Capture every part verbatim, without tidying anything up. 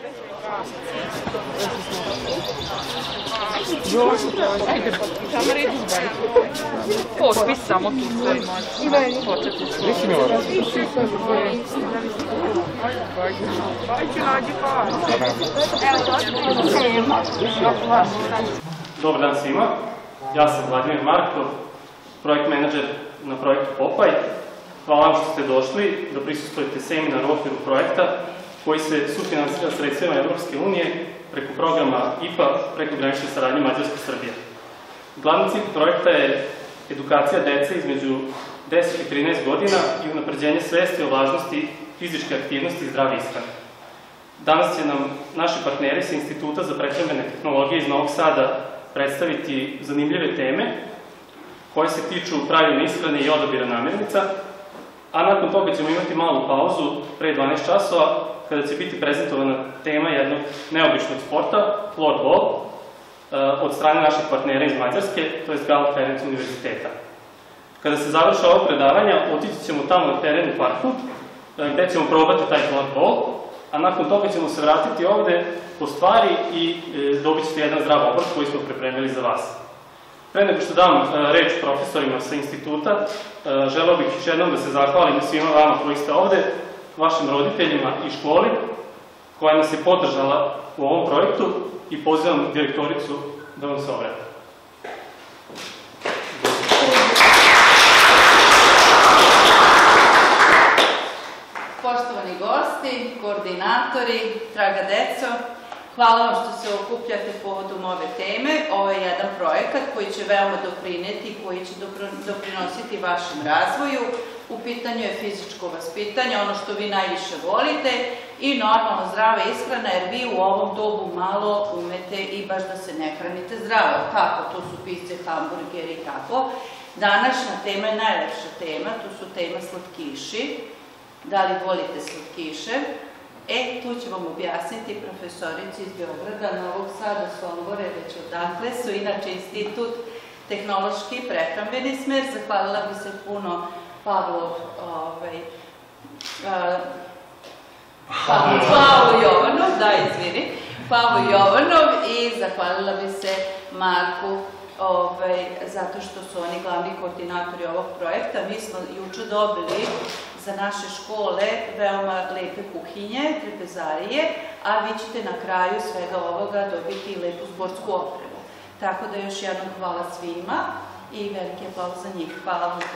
Ajde, samo redu zbaj. Potpis samo tu stoji, može početi svoje. Nisi mi ovo? Bajke nađi pa. Dobar dan svima, ja sam Vladimir Markov, projekt menadžer na projektu Popeye. Hvala vam što ste došli da prisustvujete seminar u okviru projekta koji se sufinansira sredstvima Evropske unije preko programa I P A prekogranične saradnje Mađarska-Srbija. Glavni cilj projekta je edukacija dece između deset i trinaest godina i unapređenje svesti o važnosti fizičke aktivnosti i zdrave ishrane. Danas će nam naši partneri sa Instituta za prehrambene tehnologije iz Novog Sada predstaviti zanimljive teme koje se tiču pravilne ishrane i odabira namirnica, a nakon toga ćemo imati malu pauzu pre dvanaest časova kada će biti prezentovana tema jednog neobičnog sporta, Floorball, od strane naših partnera iz Mađarske, to je Gala Ferenc univerziteta. Kada se završa ovo predavanja, otići ćemo tamo na teren u parku, gde ćemo probati taj Floorball, a nakon toga ćemo se vratiti ovde po stvari i dobit ćete jedan zdrav obrok koji smo pripremili za vas. Pre nego što dam reč profesorima sa instituta, želeo bih još jednom da se zahvalim svima vama koji ste ovde, vašim roditeljima i školi koja nas je podržala u ovom projektu i pozivam direktoricu da vam se obrati. Poštovani gosti, koordinatori, draga deco, hvala vam što se okupljate povodom ove teme. Ovo je jedan projekat koji će veoma doprineti, koji će doprinositi vašem razvoju. U pitanju je fizičko vaspitanje, ono što vi najviše volite, i normalno zdrava ishrana, jer vi u ovom dobu malo umete i baš da se ne hranite zdravo. Kako? To su pice, hamburgeri i tako. Današnja tema je najlepša tema, to su tema slatkiši. Da li volite slatkiše? E, tu ću vam objasniti profesorici iz Beograda, Novog Sada, Sombore, već odakle su, inače Institut tehnološki prehrambeni smer. Zahvalila bi se puno Pavlu, Pavlu Jovanov, da, izvini, Pavlu Jovanov, i zahvalila bi se Marku, zato što su oni glavni koordinatori ovog projekta. Mi smo juče dobili za naše škole veoma lepe kuhinje, trpezarije, a vi ćete na kraju svega ovoga dobiti i lepu sportsku opremu. Tako da još jednom hvala svima i veliki aplauz za njih. Hvala vam.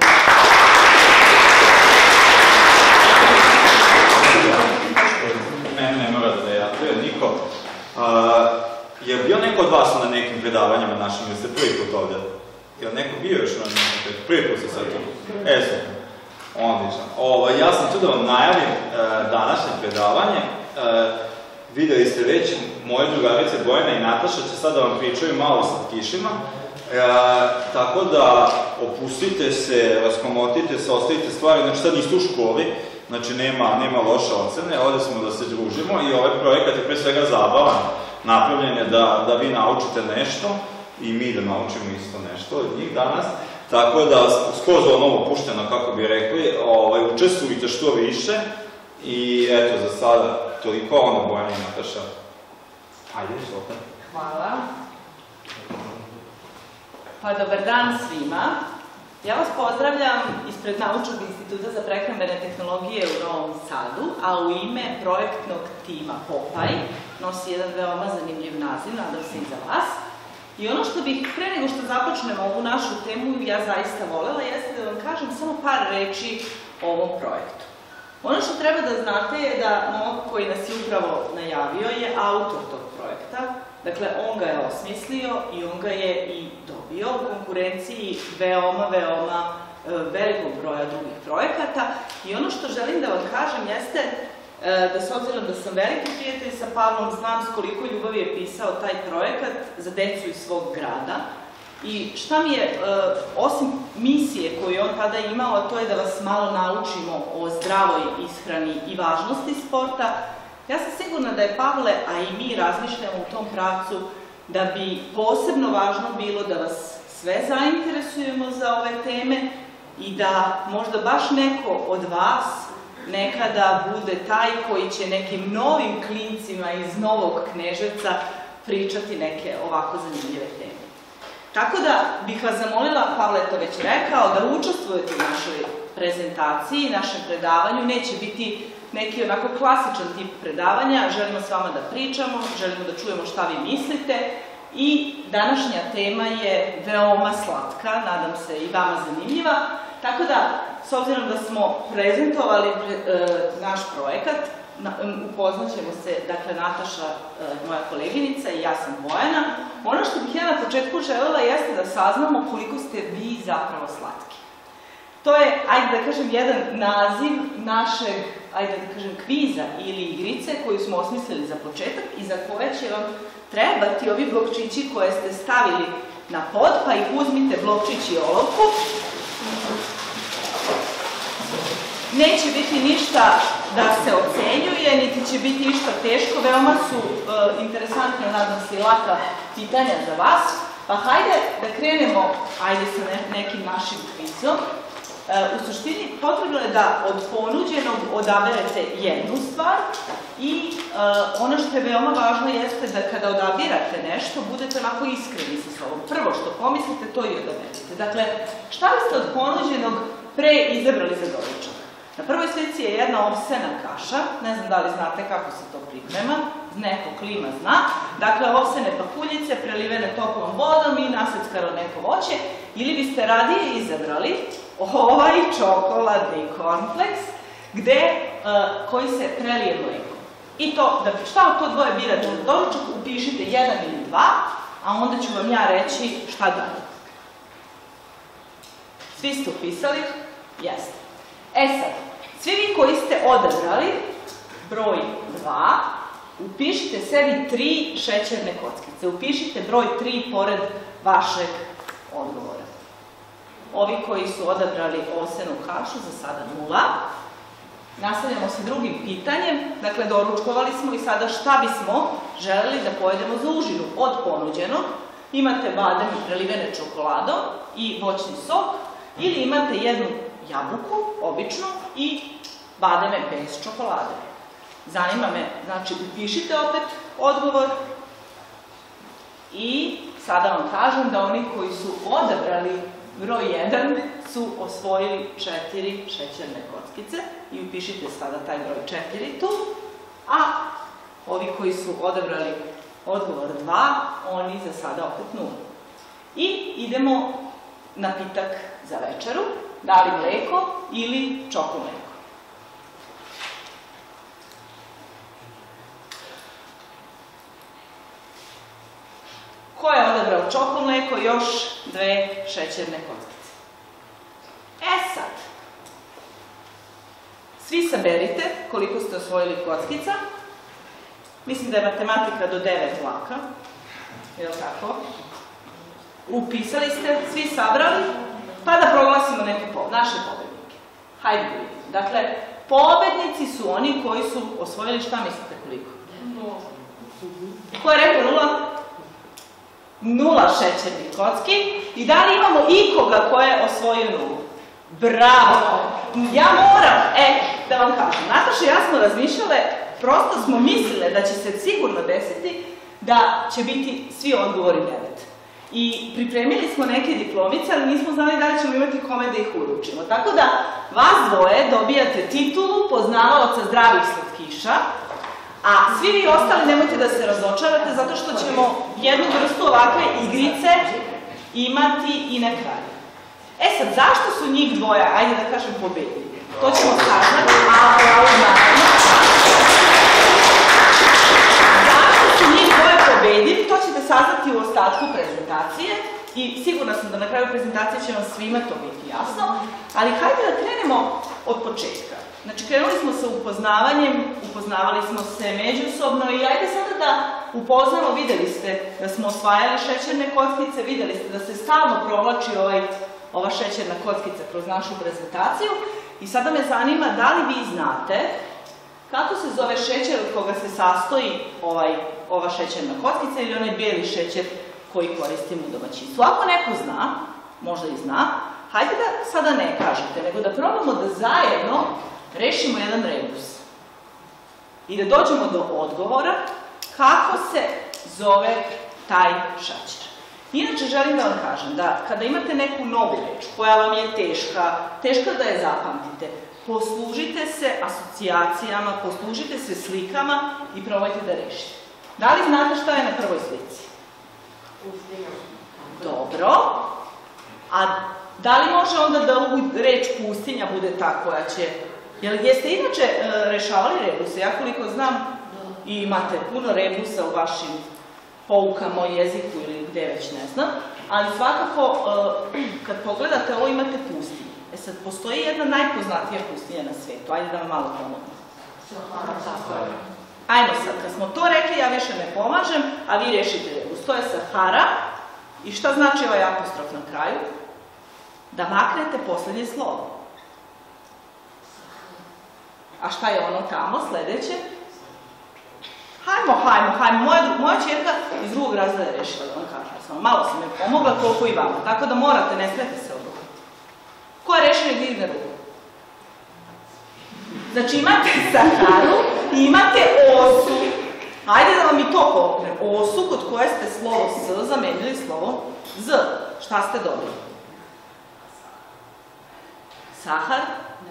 Mene ne mora da dejatuje niko. Je bio neko od vas na nekim predavanjima našim, ili ste prvi put ovde? Je li neko bio još na nekim predavanjima? Prvi put se sad tu? E, super. Odlično. Ja sam tu da vam najavim današnje predavanje. Videli ste već, moje drugarice Bojana i Nataša će sad da vam pričaju malo o slatkišima. Tako da opustite se, raskomotite se, ostavite stvari. Znači sad niste u školi, znači nema loše ocene, ovde smo da se družimo i ovaj projekat je pre svega zabavan. Napravljen je da vi naučite nešto i mi da naučimo isto nešto od njih danas. Tako da, skroz ono opušteno, kako bi rekli, učestvujte što više i eto, za sada toliko, onda Bojana i Nataša. Ajde, super. Hvala. Pa dobar dan svima. Ja vas pozdravljam ispred Naučnog instituta za prehrambene tehnologije u Novom Sadu, a u ime projektnog tima Popeye nosi jedan veoma zanimljiv naziv, nadam se i za vas. I ono što bih, pre nego što započnemo ovu našu temu, ja zaista volela, jeste da vam kažem samo par reči o ovom projektu. Ono što treba da znate je da Novo, koji nas je upravo najavio, je autor tog projekta. Dakle, on ga je osmislio i on ga je i dobio u konkurenciji veoma, veoma velikog broja drugih projekata. I ono što želim da vam kažem jeste da, s obzirom da sam veliki prijatelj sa Pavlom, znam s koliko ljubavi je pisao taj projekat za decu iz svog grada. I šta mi je, osim misije koju je on tada imao, a to je da vas malo naučimo o zdravoj ishrani i važnosti sporta, ja sam sigurna da je Pavle, a i mi razmišljamo u tom pravcu, da bi posebno važno bilo da vas sve zainteresujemo za ove teme i da možda baš neko od vas nekada bude taj koji će nekim novim klincima iz Novog Kneževca pričati neke ovako zanimljive teme. Tako da bih vas zamolila, Pavle je to već rekao, da učestvujete u našoj prezentaciji, našem predavanju. Neće biti neki onako klasičan tip predavanja, želimo s vama da pričamo, želimo da čujemo šta vi mislite i današnja tema je veoma slatka, nadam se i vama zanimljiva, tako da, s obzirom da smo prezentovali naš projekat, upoznaćemo se, dakle, Nataša, moja koleginica, i ja sam Bojana. Ono što bih ja na početku želela jeste da saznamo koliko ste vi zapravo slatki. To je, ajde da kažem, jedan naziv našeg, ajde da kažem, kviza ili igrice koju smo osmislili za početak i za koje će vam trebati ovi blokčići koje ste stavili na pod, pa ih uzmite blokčić i olovku. Neće biti ništa da se ocenjuje, niti će biti ništa teško, veoma su interesantne, nadam se, i laka pitanja za vas. Pa hajde da krenemo, ajde sa nekim našim kvizom. U suštini, potrebno je da od ponuđenog odaberete jednu stvar i ono što je veoma važno jeste da kada odabirate nešto, budete onako iskreni sa sobom. Prvo što pomislite, to i odaberete. Dakle, šta biste od ponuđenog pre izabrali za doručak? Na prvoj slici je jedna ovsena kaša, ne znam da li znate kako se to priprema, neko klima zna. Dakle, ovsene pakuljice prelivene toplom vodom i naseckano neko voće, ili biste radije izabrali ovaj čokoladni kornfleks koji se prelije mlekom. I to, šta od to dvoje birate za doručak, upišite jedan ili dva, a onda ću vam ja reći šta dalje. Svi ste upisali? Jeste. E sad, svi vi koji ste odabrali broj dva, upišite sebi tri šećerne kockice. Upišite broj tri pored vašeg odgovora. Ovi koji su odabrali ovsenu kašu, za sada nula. Nastavljamo sa drugim pitanjem. Dakle, doručkovali smo i sada šta bismo želeli da pojedemo za užinu od ponuđenog. Imate badem prelivene čokoladom i voćni sok, ili imate jednu jabuku, običnu, i bademe bez čokolade. Zanima me, znači, upišite opet odgovor i sada vam kažem da oni koji su odabrali broj jedan su osvojili četiri šećerne kockice i upišite sada taj broj četiri tu, a ovi koji su odabrali odgovor dva, oni za sada opet nula. I idemo na pitak za večeru, da li mleko ili čokomleko. Ko je odabrao čokomleko? Još dve šećerne kockice. E sad, svi saberite koliko ste osvojili kockica. Mislim da je matematika do devet laka. Je li tako? Upisali ste, svi sabrali, pa da proglasimo neke naše pobednike. Hajde vidite. Dakle, pobednici su oni koji su osvojili, šta mislite koliko? Ko je rekao nula? Nula šećernih kocki. I da li imamo ikoga ko je osvojio nulu? Bravo! Ja moram, e, da vam kažem, Nataša i ja smo razmišljale, prosto smo mislile da će se sigurno desiti da će biti svi odgovori devet. I pripremili smo neke diplomice, ali nismo znali da li ćemo imati kome da ih uručimo. Tako da, vas dvoje dobijate titulu poznavaoca zdravih slatkiša, a svi vi ostali nemojte da se razočarate, zato što ćemo jednu vrstu ovakve igrice imati i na kraju. E sad, zašto su njih dvoje, ajde da kažem, pobedili? To ćemo saznati, a ovo naravno. Zašto su njih dvoje pobedili, to ćete saznati u ostatku prezentacije i sigurna sam da na kraju prezentacije će vam svima to biti jasno, ali hajde da krenemo od početka. Znači, krenuli smo sa upoznavanjem, upoznavali smo se međusobno i ajde sada da upoznamo, videli ste da smo osvajali šećerne kockice, videli ste da se stalno provlači ova šećerna kockica kroz našu prezentaciju i sada me zanima da li vi znate kako se zove šećer od koga se sastoji ova šećerna kockica ili onaj bijeli šećer koji koristimo u domaćinstvu. Ako neko zna, možda i zna, hajde da sada ne kažete, nego da probamo da zajedno rešimo jedan rebus i da dođemo do odgovora kako se zove taj šećer. Inače, želim da vam kažem da kada imate neku novu reč koja vam je teška, teška da je zapamtite, poslužite se asocijacijama, poslužite se slikama i probajte da rešite. Da li znate šta je na prvoj slici? Dobro. A da li može onda da reč pustinja bude ta koja će... Jeste inače rešavali rebuse? Ja koliko znam i imate puno rebusa u vašim poukama o jeziku ili gde već ne znam, ali svakako kad pogledate ovo imate pustinje. E sad, postoji jedna najpoznatija pustinja na svetu. Ajde da vam malo pomognem. Ajmo sad, kad smo to rekli, ja više ne pomažem, a vi rešite rebus. To je Sahara. I šta znači ovaj apostrof na kraju? Da maknete poslednje slovo. A šta je ono tamo, sledeće? Hajmo, hajmo, hajmo. Moja čerka iz drugog razreda je rešila, da vam kažem. Malo sam je pomogla, koliko i vama. Tako da morate, ne smijete se odlučiti. Ko je rešio da digne ruku? Znači imate Saharu i imate osu. Hajde da vam i to pomognem. Osu kod koje ste slovo S zamenili slovo Z. Šta ste dobili? Sahar?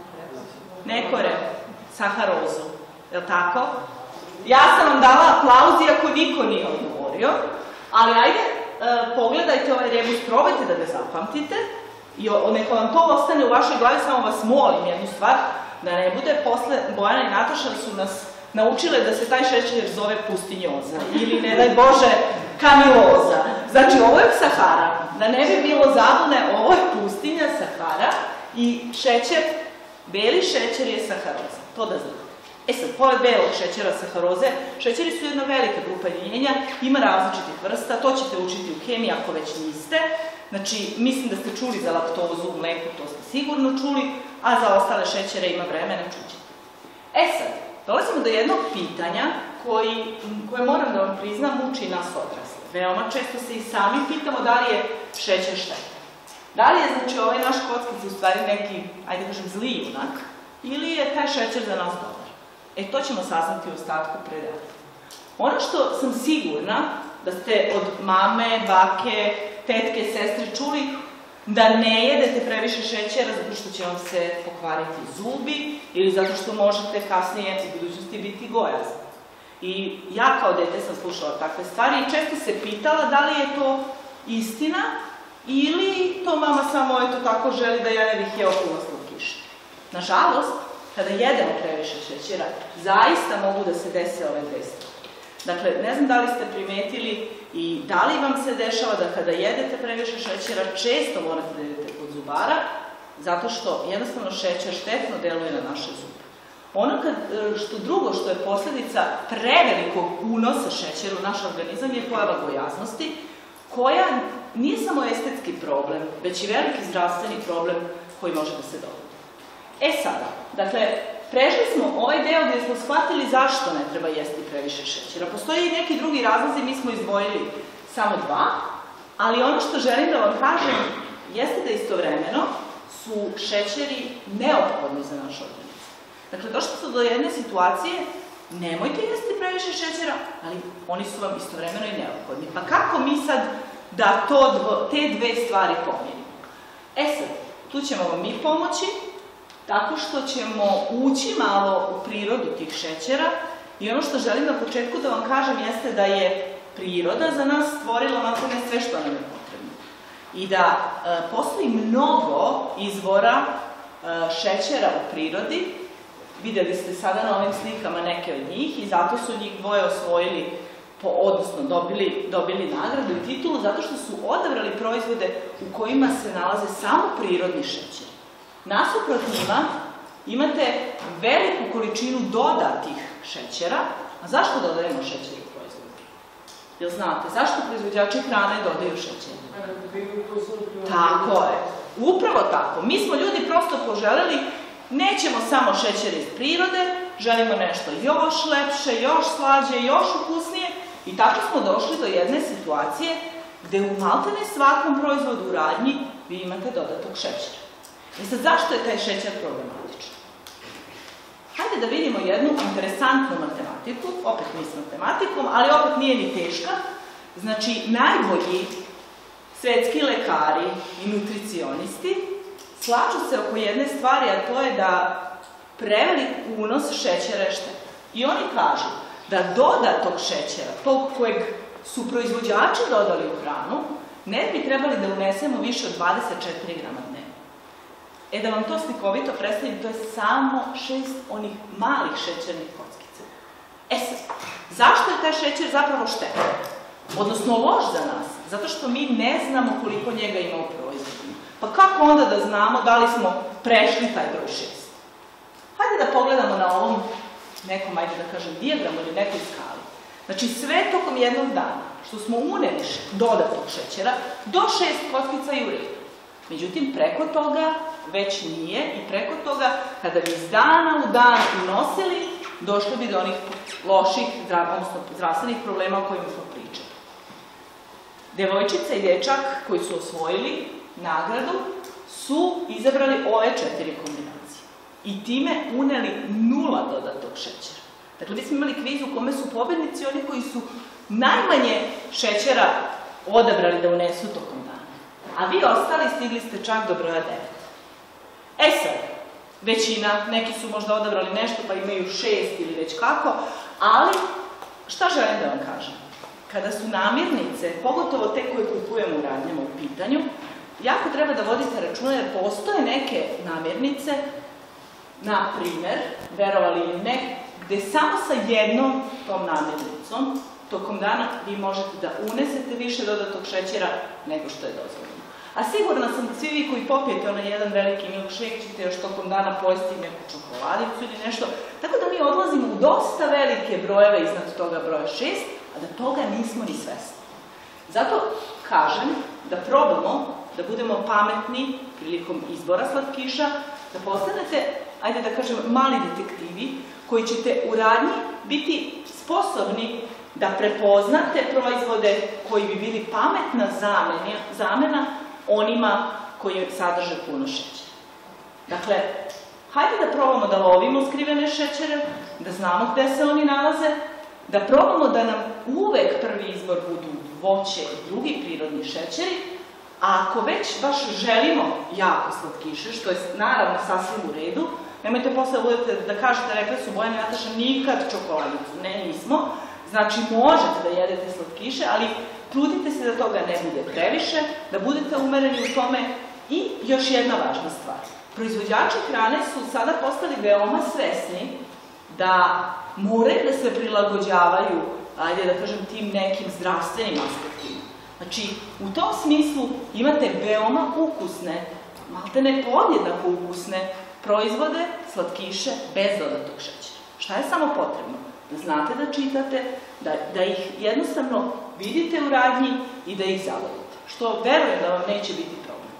Nekore. Saharozu. Je li tako? Ja sam vam dala aplauz iako niko nije odgovorio, ali ajde, pogledajte ovaj rebus, probajte da ga zapamtite i neko vam to ostane u vašoj glavi, samo vas molim jednu stvar, da ne bude posle Bojana i Nataša su nas naučile da se taj šećer zove pustinjoza ili, ne daj Bože, kamiloza. Znači, ovo je Sahara. Da ne bi bilo zabune, ovo je pustinja Sahara i šećer, beli šećer je saharoza. To da znate. E sad, pored belog šećera saharoze, šećeri su jedna velika grupa jedinjenja, ima različitih vrsta, to ćete učiti u hemiji ako već niste. Znači, mislim da ste čuli za laktozu u mleku, to ste sigurno čuli, a za ostale šećere ima vremena, čućete. E sad, dolazimo do jednog pitanja koje moram da vam priznam muči nas odrasle. Veoma često se i sami pitamo da li je šećer štetan. Da li je, znači, ovaj naš kockic u stvari neki, ajde kažem, zli junak, ili je taj šećer za nas dobar? E, to ćemo saznati u ostatku predavanja. Ono što sam sigurna da ste od mame, bake, tetke, sestre čuli, da ne jedete previše šećera zato što će vam se pokvariti zubi ili zato što možete kasnije u budućnosti biti gojazni. I ja kao dete sam slušala takve stvari i često se pitala da li je to istina ili to mama samo eto tako želi da ja ne bih jeo puno slatkiša. Nažalost, kada jedemo previše šećera, zaista mogu da se dese ove dve stvari. Dakle, ne znam da li ste primetili i da li vam se dešava da kada jedete previše šećera, često morate da idete kod zubara, zato što jednostavno šećer štetno deluje na naše zube. Ono što drugo što je posledica prevelikog unosa šećera u naš organizam je pojava gojaznosti, koja nije samo estetski problem, već i veliki zdravstveni problem koji može da se dogodi. E sada, dakle, prešli smo ovaj deo gdje smo shvatili zašto ne treba jesti previše šećera. Postoji i neki drugi razlozi, mi smo izdvojili samo dva, ali ono što želim da vam kažem jeste da istovremeno su šećeri neophodni za naš organizam. Dakle, došli smo do jedne situacije, nemojte jesti previše šećera, ali oni su vam istovremeno i neophodni. Pa kako mi sad da te dve stvari pomirimo? E sad, tu ćemo vam mi pomoći, tako što ćemo ući malo u prirodu tih šećera i ono što želim na početku da vam kažem jeste da je priroda za nas stvorila maltene sve što nam je potrebno. I da postoji mnogo izvora šećera u prirodi, vidjeli ste sada na ovim slikama neke od njih i zato su njih dvoje osvojili, odnosno dobili nagradu i titulu, zato što su odabrali proizvode u kojima se nalaze samo prirodni šećeri. Nasuprot njima imate veliku količinu dodatih šećera. A zašto dodajemo šećer u proizvodu? Jel znate, zašto proizvođači hrane dodaju šećer? Tako je. Upravo tako. Mi smo ljudi prosto poželjeli, nećemo samo šećer iz prirode, želimo nešto još lepše, još slađe, još ukusnije i tako smo došli do jedne situacije gde u maltene svakom proizvodu u radnji vi imate dodatak šećera. I sad, zašto je taj šećer problematičan? hajde da vidimo jednu interesantnu matematiku, opet mi s matematikom, ali opet nije ni teška. Znači, najbolji svetski lekari i nutricionisti slažu se oko jedne stvari, a to je da prevelik unos šećera je štetan. I oni kažu da dodatog šećera, tog kojeg su proizvođači dodali u hranu, ne bi trebali da unesemo više od dvadeset četiri grama dnevno. E, da vam to slikovito predstavim, to je samo šest onih malih šećernih kockica. E sad, zašto je taj šećer zapravo štetan? Odnosno loš za nas, zato što mi ne znamo koliko njega ima u proizvodima. Pa kako onda da znamo da li smo prešli taj broj šest? Hajde da pogledamo na ovom nekom, ajde da kažem, dijagramu ili nekoj skali. Znači, sve tokom jednog dana, što smo uneli dodatnog šećera, do šest kockica je u redu. Međutim, preko toga već nije i preko toga, kada bi iz dana u dan unosili, došlo bi do onih loših, odnosno zdravstvenih problema o kojima smo pričali. Devojčica i dečak koji su osvojili nagradu su izabrali ove četiri kombinacije i time uneli nula dodatog šećera. Dakle, mi smo imali kviz u kome su pobednici oni koji su najmanje šećera odabrali da unesu tokom dana. A vi ostali stigli ste čak do broja devet. E sad, većina, neki su možda odabrali nešto pa imaju šest ili već kako, ali šta želim da vam kažem? Kada su namirnice, pogotovo te koje kupujemo u radnjama u pitanju, jako treba da vodite računa jer postoje neke namirnice, na primer, verovali ili ne, gde samo sa jednom tom namirnicom tokom dana vi možete da unesete više dodatog šećera nego što je dozvoljeno. A sigurna sam da svi vi koji popijete onaj jedan veliki milkshake ćete još tokom dana pojesti neku čokoladicu ili nešto, tako da mi odlazimo u dosta velike brojeve iznad toga broja šest, a da toga nismo ni svesni. Zato kažem da probamo da budemo pametni prilikom izbora slatkiša, da postanete, ajde da kažem, mali detektivi koji ćete u radnji biti sposobni da prepoznate proizvode koji bi bili pametna zamena onima koji sadrže puno šećera. Dakle, hajde da probamo da lovimo skrivene šećere, da znamo gde se oni nalaze, da probamo da nam uvek prvi izbor budu voće i drugi prirodni šećeri, a ako već baš želimo jako slatkiše, što je naravno sasvim u redu, nemojte posle da kažete, rekli su Bojana i Nataša, nikad čokoladicu. Ne, nismo. Znači, možete da jedete slatkiše, ali trudite se da toga ne bude previše, da budete umereni u tome. I još jedna važna stvar. Proizvođači hrane su sada postali veoma svesni da moraju da se prilagođavaju, ajde da kažem, tim nekim zdravstvenim aspektima. Znači, u tom smislu imate veoma ukusne, malte ne podjednako ukusne proizvode, slatkiše, bez dodatog šećera. Šta je samo potrebno? Da znate da čitate, da ih jednostavno vidite u radnji i da ih zavolite. Što verujem da vam neće biti problem.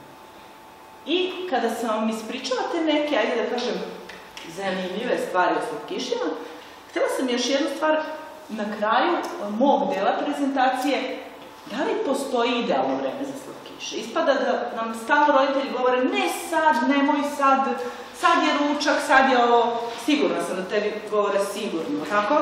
I kada sam vam ispričala te neke, ajde da kažem, zanimljive stvari o slatkišima, htjela sam još jednu stvar na kraju mog dela prezentacije. Da li postoji idealno vreme za slatkiše? Ispada da nam stalno roditelji govore ne sad, nemoj sad, sad je ručak, sad je ovo, sigurno sam da tebi govore sigurno, tako?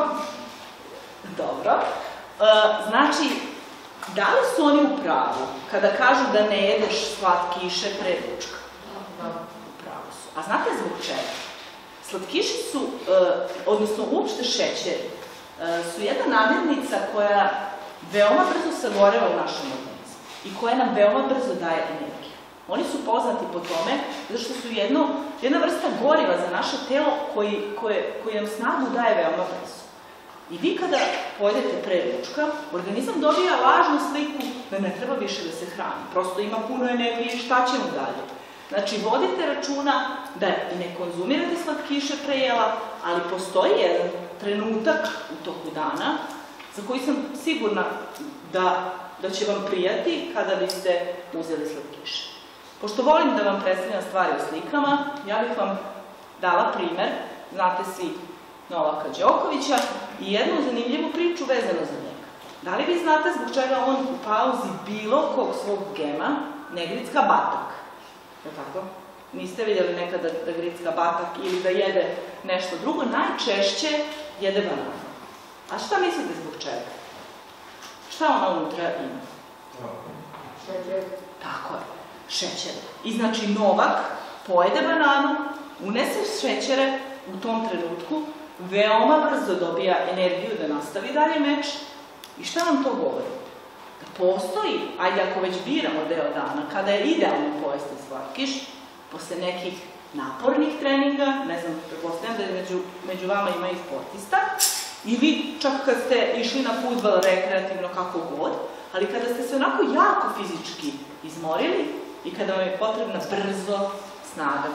Dobro. Znači, da li su oni u pravu kada kažu da ne jedeš slatkiše pre ručka? U pravu su. A znate zbog čega? Slatkiši su, odnosno uopšte šećeri, su jedna namirnica koja veoma brzo sagoreva u našem organizmu i koja nam veoma brzo daje energiju. Oni su poznati po tome zato što su jedna vrsta goriva za naše telo koji nam snagu daje veoma brzo. I vi kada pojedete pre ručka, organizam dobija lažnu sliku da ne treba više da se hrani. Prosto ima puno energije i šta ćemo dalje. Znači, vodite računa da ne konzumirate slatkiše pre jela, ali postoji jedan trenutak u toku dana za koji sam sigurna da će vam prijati kada biste uzeli slatkiše. Pošto volim da vam predstavljam stvari u slikama, ja bih vam dala primer, znate svi Novaka Đokovića, i jednu zanimljivu priču vezanu za njega. Da li vi znate zbog čega on u pauzi bilo kog svog gema ne gricka batak? Je li tako? niste vidjeli nekada da gricka batak ili da jede nešto drugo, najčešće jede bananu. A šta mislite zbog čega? Šta ona unutra ima? Šećer. Tako je, šećer. I znači Novak pojede bananu, unese šećere u tom trenutku, veoma brzo dobija energiju da nastavi dalje meč. I šta nam to govori? Da postoji, ajde ako već biramo deo dana, kada je idealno pojesti slatkiš, posle nekih napornih treninga, ne znam, prepostavljam da je među vama ima i sportista, i vi čak kad ste išli na fudbal rekreativno kako god, ali kada ste se onako jako fizički izmorili i kada vam je potrebna brzo snaga.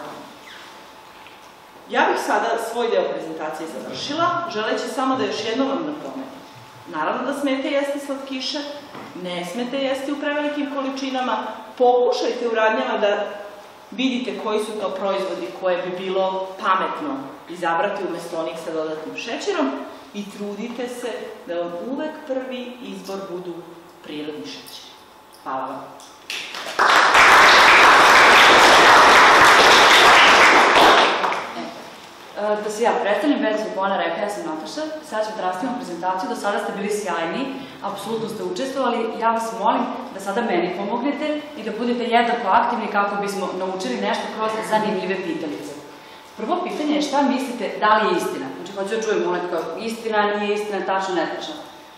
Ja bih sada svoj deo prezentacije završila, želeći samo da još jednom vam napomenem. Naravno da smete jesti slatkiše, ne smete jesti u prevelikim količinama, pokušajte u radnjama da vidite koji su to proizvodi koje bi bilo pametno izabrati umesto onih sa dodatnim šećerom i trudite se da vam uvek prvi izbor budu prirodni šećeri. Hvala vam. Da se ja predstavljam, već je Bona rekla, ja sam Nataša, sada ću da rastavimo prezentaciju, do sada ste bili sjajni, apsolutno ste učestvovali, ja vas molim da sada meni pomognete i da budete jednako aktivni kako bismo naučili nešto kroz zanimljive pitalice. Prvo pitanje je šta mislite da li je istina? Znači, hoću da čujem ono kao istina, nije istina, tačno, netačno.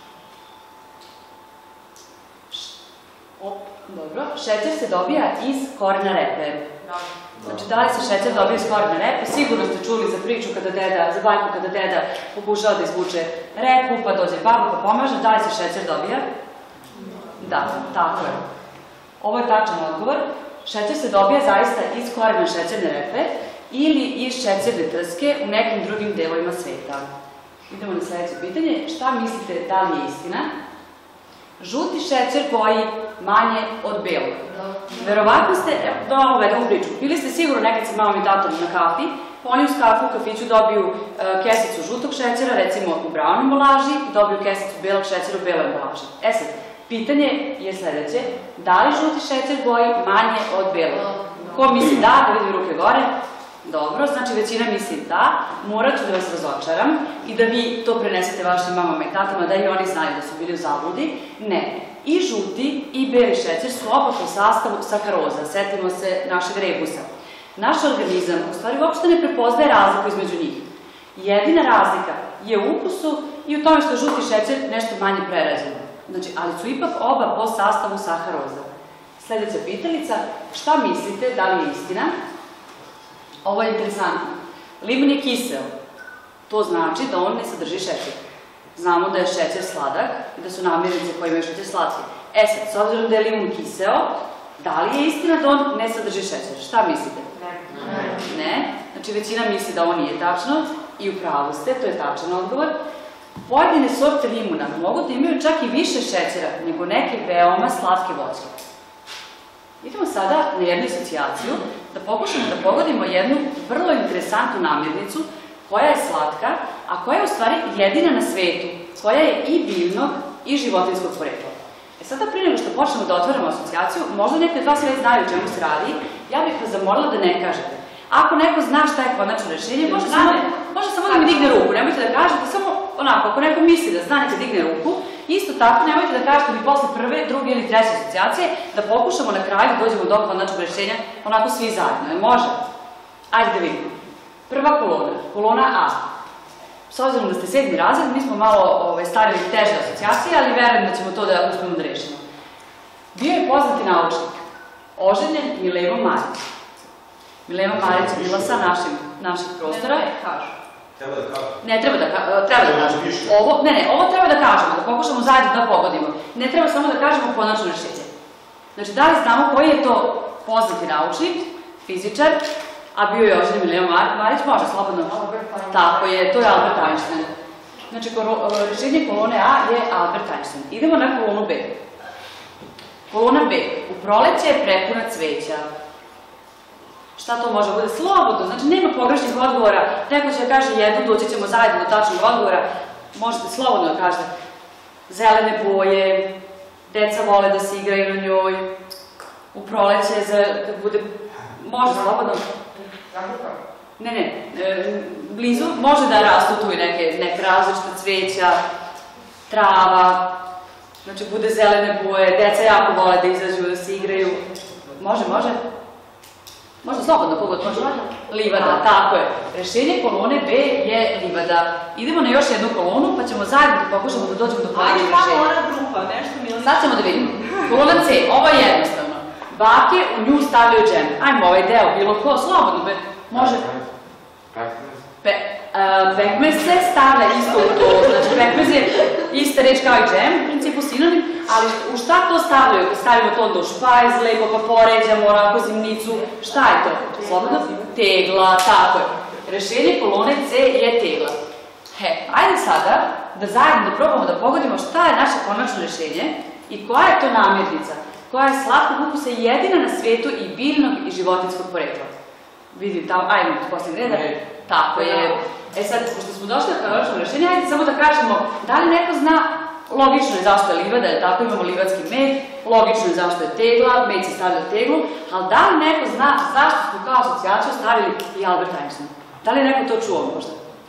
Dobro, šećer se dobija iz korena repe. Znači, da li se šećer dobija iz korena repe? Sigurno ste čuli za priču kada deda, za bajku kada deda pokušava da izvuče repu, pa dođe baba pa pomaže. Da li se šećer dobija? Da, tako je. Ovo je tačan odgovor. Šećer se dobija zaista iz korena šećerne repe ili iz šećerne trske u nekim drugim delovima sveta. Idemo na sledeće pitanje. Šta mislite da li je istina? Žuti šećer boji manje od belog. Verovatno ste, evo, da vam uvedem u priču, bili ste sigurno nekad sa mamom i tatom na kafi, pa oni uz kafu u kafiću dobiju kesicu žutog šećera, recimo u brown embalaži, dobiju kesicu belog šećera u beloj embalaži. E sad, pitanje je sledeće, da li žuti šećer boji manje od belog? Ko misli da, da vidim ruke gore? Dobro, znači većina misli da, morat ću da vas razočaram i da vi to prenesete vašim mamama i tatama, da i oni znaju da su bili u zabludi. Ne, i žuti i beli šećer su oba po sastavu saharoza, setimo se našeg rebusa. Naš organizam u stvari uopšte ne prepoznaje razliku između njih. Jedina razlika je u ukusu i u tome što je žuti šećer nešto manje prerađeno. Znači, ali su ipak oba po sastavu saharoza. Sledeća pitalica, šta mislite, da li je istina? Ovo je interesantno. Limun je kiseo. To znači da on ne sadrži šećer. Znamo da je šećer sladak i da su namirnice koje imaju šećer slatki. E sad, s obzirom da je limun kiseo, da li je istina da on ne sadrži šećer? Šta mislite? Ne. Ne? Znači, većina misli da on nije tačno i u pravu ste, to je tačan odgovor. Pojedine sorte limuna mogu da imaju čak i više šećera nego neke veoma slatke voćke. Idemo sada na jednu asocijaciju da pokušamo da pogodimo jednu vrlo interesantnu namirnicu koja je slatka, a koja je u stvari jedina na svetu, koja je i biljnog i životinjskog porekla. E sada, prije nego što počnemo da otvaramo asocijaciju, možda neki od vas već znaju o čemu se radi, ja bih vas zamolila da ne kažete. Ako neko zna šta je konačno rešenje, može samo, može samo da mi digne ruku, nemojte da kažete, samo onako, ako neko misli da zna, neka digne ruku. Isto tako, nemojte da kažete mi posle prve, druge ili treće asocijacije, da pokušamo na kraju da dođemo do konačnog rešenja, onako svi zajedno. E, može? Ajde da vidimo. Prva kolona, kolona A. S obzirom da ste sedmi razred, mi smo malo stavili teže asocijacije, ali verujem da ćemo to da uspemo da rešimo. Bio je poznati naučnik, oženjen Milevo Marić. Milevo Marić je bila sa naših prostora. Ne, kažu. Treba da kažem. Ne, treba da kažem. Ovo, ne, ne, ovo treba da kažemo, da pokušamo zajedno da pogodimo. Ne treba samo da kažemo konačno rešenje. Znači, da li znamo koji je to poznati naučnik, fizičar, a bio je oženjen Milevo Marić, može slobodno. Tako je, to je Albert Einstein. Znači, rešenje kolone A je Albert Einstein. Idemo na kolonu B. Kolona B. U proleće je prepuna cveća. Šta to može bude? Slobodno, znači nema pogrešnih odgovora. Neko će da kaže jedno, doći ćemo zajedno do tačnog odgovora. Možete slobodno da kažete zelene boje, deca vole da se igraju na njoj, u proleće da bude može slobodno. Ne, ne, blizu može da rastu tu i neke različite cveća, trava, znači bude zelene boje, deca jako vole da izađu, da se igraju. Može, može? Možda slobodno, kogod može? Livada, tako je. Rešenje kolone B je livada. Idemo na još jednu kolonu, pa ćemo zajedno da pokušamo da dođemo do pojednog rešenja. Ajde, malo ona grupa, nešto mi li... Sad ćemo da vidimo. Kolona C, ovo je jednostavno. Bake u nju stavljaju džem. Ajmo ovaj deo, bilo ko, slobodno, može. Pekmez se stavlja isto u to, znači pekmez je ista reč kao i džem, u principu sinonim, ali u šta to stavljaju? Stavimo to onda u špajz, lepo pa poređamo, onako zimnicu, šta je to? Slobodno? Tegla, tako je. Rešenje kolone C je tegla. He, ajde sada da zajedno da probamo da pogodimo šta je naše konačno rešenje i koja je to namirnica, koja je slatkog ukusa i jedina na svetu i biljnog i životinskog porekla. Vidim tamo, ajmo, posljednji reda. Tako je. E sad, pošto smo došli do konačnog rešenja, ajde samo da kažemo da li neko zna, logično je zašto je livada, jer tako imamo livadski med, logično je zašto je tegla, med se stavlja u teglu, ali da li neko zna zašto smo kao asocijaciju stavili i Albert Einstein? Da li je neko to čuo možda?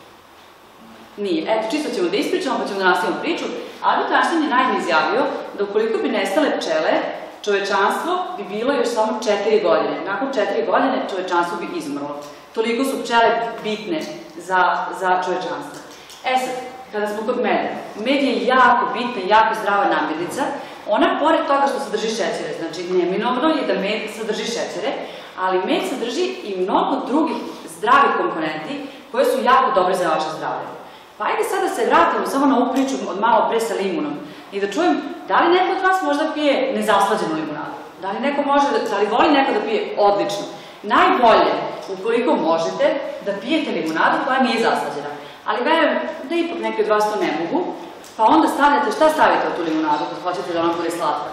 Nije. Eto, čisto ćemo da ispričamo, pa ćemo da nastavimo priču. Albert Einstein je naime izjavio da ukoliko bi nestale pčele, čovečanstvo bi bilo još samo četiri godine. Nakon četiri godine čovečanstvo bi izumrlo. Toliko su pčele bitne za čovečanstvo. E sad, kada smo kod meda, med je jako bitna i jako zdrava namirnica. Ona, pored toga što sadrži šećere, znači neminovno je da med sadrži šećere, ali med sadrži i mnogo drugih zdravih komponenti koje su jako dobre za vaše zdravlje. Pa ajde sad da se vratimo samo na ovu priču od malo pre sa limunom i da čujem da li neko od vas možda pije nezaslađenu limunadu? Da li neko može, da li voli neko da pije odlično? Najbolje, ukoliko možete, da pijete limunadu koja nije zaslađena. Ali verujem da ipak neki od vas to ne mogu, pa onda stavljate, šta stavite u tu limunadu kad hoćete da ona bude slatka?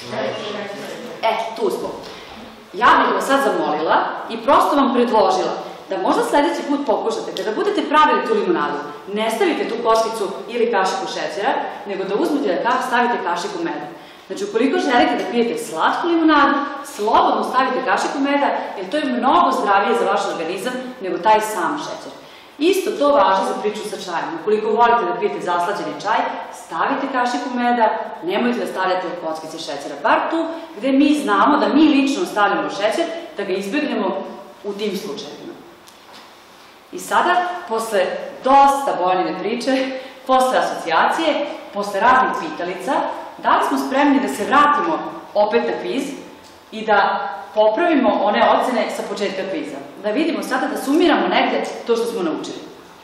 E, tu smo. Ja bih vas sad zamolila i prosto vam predložila da možda sledeći put pokušate, kada budete pravili tu limunadu, ne stavite tu kockicu ili kašiku šećera, nego da uzmete da stavite kašiku meda. Znači, ukoliko želite da pijete slatku limunadu, slobodno stavite kašiku meda, jer to je mnogo zdravije za vaš organizam nego taj sam šećer. Isto to važi za priču sa čajem. Ukoliko volite da pijete zaslađeni čaj, stavite kašiku meda, nemojte da stavljate kockice šećera. Bar tu gde mi znamo da mi lično stavljamo šećer, da ga izbjegnemo u tim slučajevima. I sada, posle dosta boljine priče, posle asocijacije, posle raznih pitalica, da li smo spremni da se vratimo opet na kviz i da popravimo one ocene sa početka kviza? Da vidimo sada, da sumiramo negde to što smo naučili.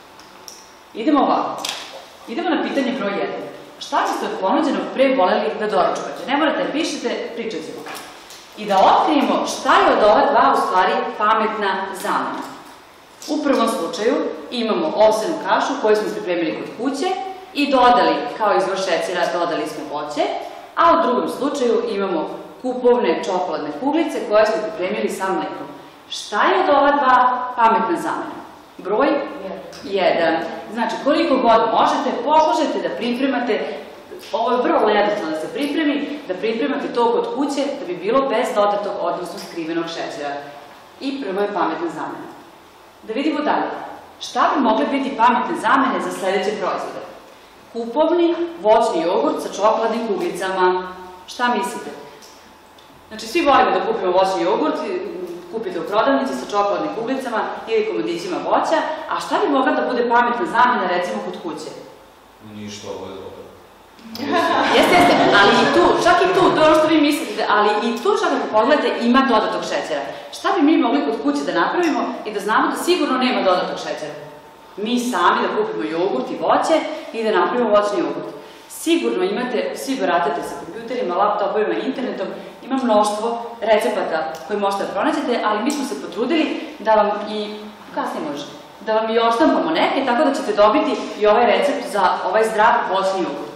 Idemo ovako. Idemo na pitanje broj jedan. Šta biste od ponuđenog pre voleli da doručkate? Ne morate da pišete, pričat ćemo. I da otkrijemo šta je od ova dva u stvari pametna zamena. U prvom slučaju imamo ovsenu kašu koju smo pripremili kod kuće i dodali, kao izvor šećera, dodali smo voće, a u drugom slučaju imamo kupovne čokoladne kuglice koje smo pripremili sa mlekom. Šta je od ova dva pametna zamena? Broj jedan. Znači, koliko god možete, pokušajte da pripremate, ovo je vrlo jednostavno da se pripremi, da pripremate to kod kuće da bi bilo bez dodatog, odnosno skrivenog šećera. I prvo je pametna zamena. Da vidimo dalje. Šta bi mogle biti pametne zamene za sledeće proizvode? Kupovni voćni jogurt sa čokoladnim kuglicama. Šta mislite? Znači, svi volimo da kupimo voćni jogurt, kupite u prodavnici sa čokoladnim kuglicama ili komadićima voća, a šta bi mogla da bude pametna zamena, recimo, kod kuće? Ništa, ovo je dobro. Jeste, jeste, ali i tu, čak i tu, to je ono što vi mislite, ali i tu, čak ako pogledate, ima dodatog šećera. Šta bi mi mogli kod kuće da napravimo i da znamo da sigurno nema dodatog šećera? Mi sami da kupimo jogurt i voće i da napravimo voćni jogurt. Sigurno imate, svi baratate sa kompjuterima, laptopovima, internetom, ima mnoštvo recepata koje možete da pronađete, ali mi smo se potrudili da vam i, kasnije može, da vam i odštampamo neke, tako da ćete dobiti i ovaj recept za ovaj zdrav voćni jogurt.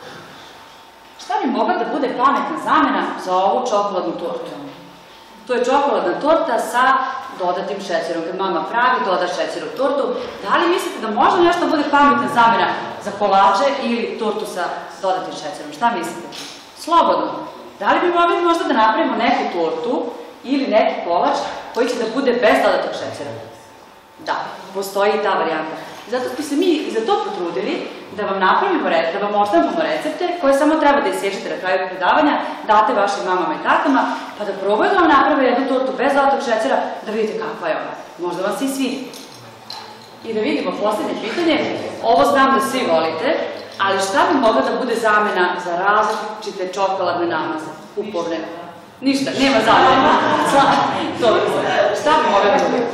Šta bi mogla da bude pametna zamena za ovu čokoladnu tortu? To je čokoladna torta sa dodatim šećerom. Kad mama pravi, doda šećer u tortu. Da li mislite da može nešto bude pametna zamena za kolače ili tortu sa dodatim šećerom? Šta mislite? Slobodno. Da li bi mogli možda da napravimo neku tortu ili neki kolač koji će da bude bez dodatog šećera. Da, postoji i ta varijanta. Zato smo se mi i za to potrudili da vam napravimo, da vam oštampamo recepte koje samo treba da isječete na kraju predavanja, date vašim mamama i tatama, pa da probaju da vam naprave jednu tortu bez dodatog šećera, da vidite kakva je ona. Možda vam se i svidi. I da vidimo poslednje pitanje. Ovo znam da svi volite, ali šta bi mogla da bude zamena za različite čokoladne namaze, kupovne? Ništa, nema zamena. Šta bi mogla da bude?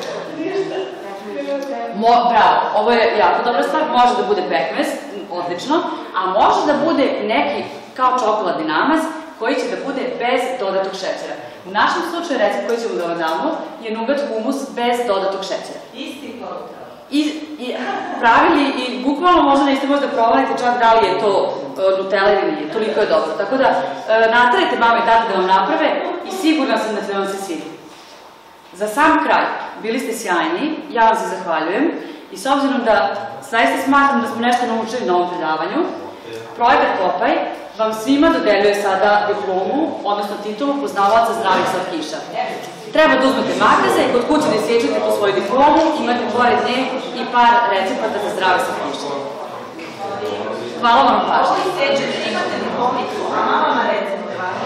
Bravo, ovo je jako dobra stvar, može da bude pekmez, odlično, a može da bude neki kao čokoladni namaz koji će da bude bez dodatog šećera. U našem slučaju recept koji ćemo da vam damo je nugat humus bez dodatog šećera. Isti kao pravili i bukvalno možda nećete možda provalite čak da li je to Nutella ili nije, toliko je dobro. Tako da natarajte mame i tate da vam naprave i sigurna sam da će vam se svidi. Za sam kraj, bili ste sjajni, ja vam se zahvaljujem i s obzirom da zaista smatram da smo nešto naučili na ovom predavanju, projekat Popeye vam svima dodeljuje sada diplomu, odnosno titulu poznavaoca zdravih slatkiša. Treba da uzmete makaze i kod kuće da isječete po svoju diplomu, imate pored nje i par recepata za zdrave slatkiše. Hvala vam pažnje. Isječete, imate diplomicu, a mama recept.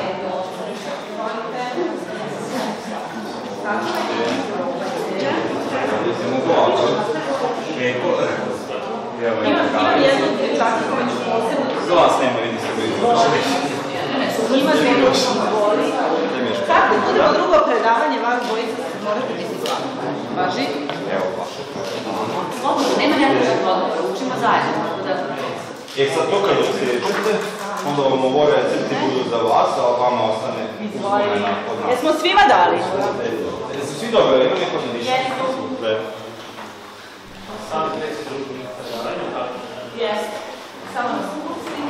Imam jednu dječaka koju ću posebno... Glas nema, vidi se da izvrši. Ima jednu boli. Kako budemo drugo predavanje, vas dvojica morate biti glavni. Važi? Evo, vaše. Slobodno, nema nekada odgovora, učimo zajedno. E sad to kada sjećate, onda vam ovo recepti budu za vas, a vama ostane upomena od nas. Jesmo svima dali? Jesu svi dobili, ima neko da ništa? Super. Sam treći drugi predavanje, tako? Jeste. Samo na spusti.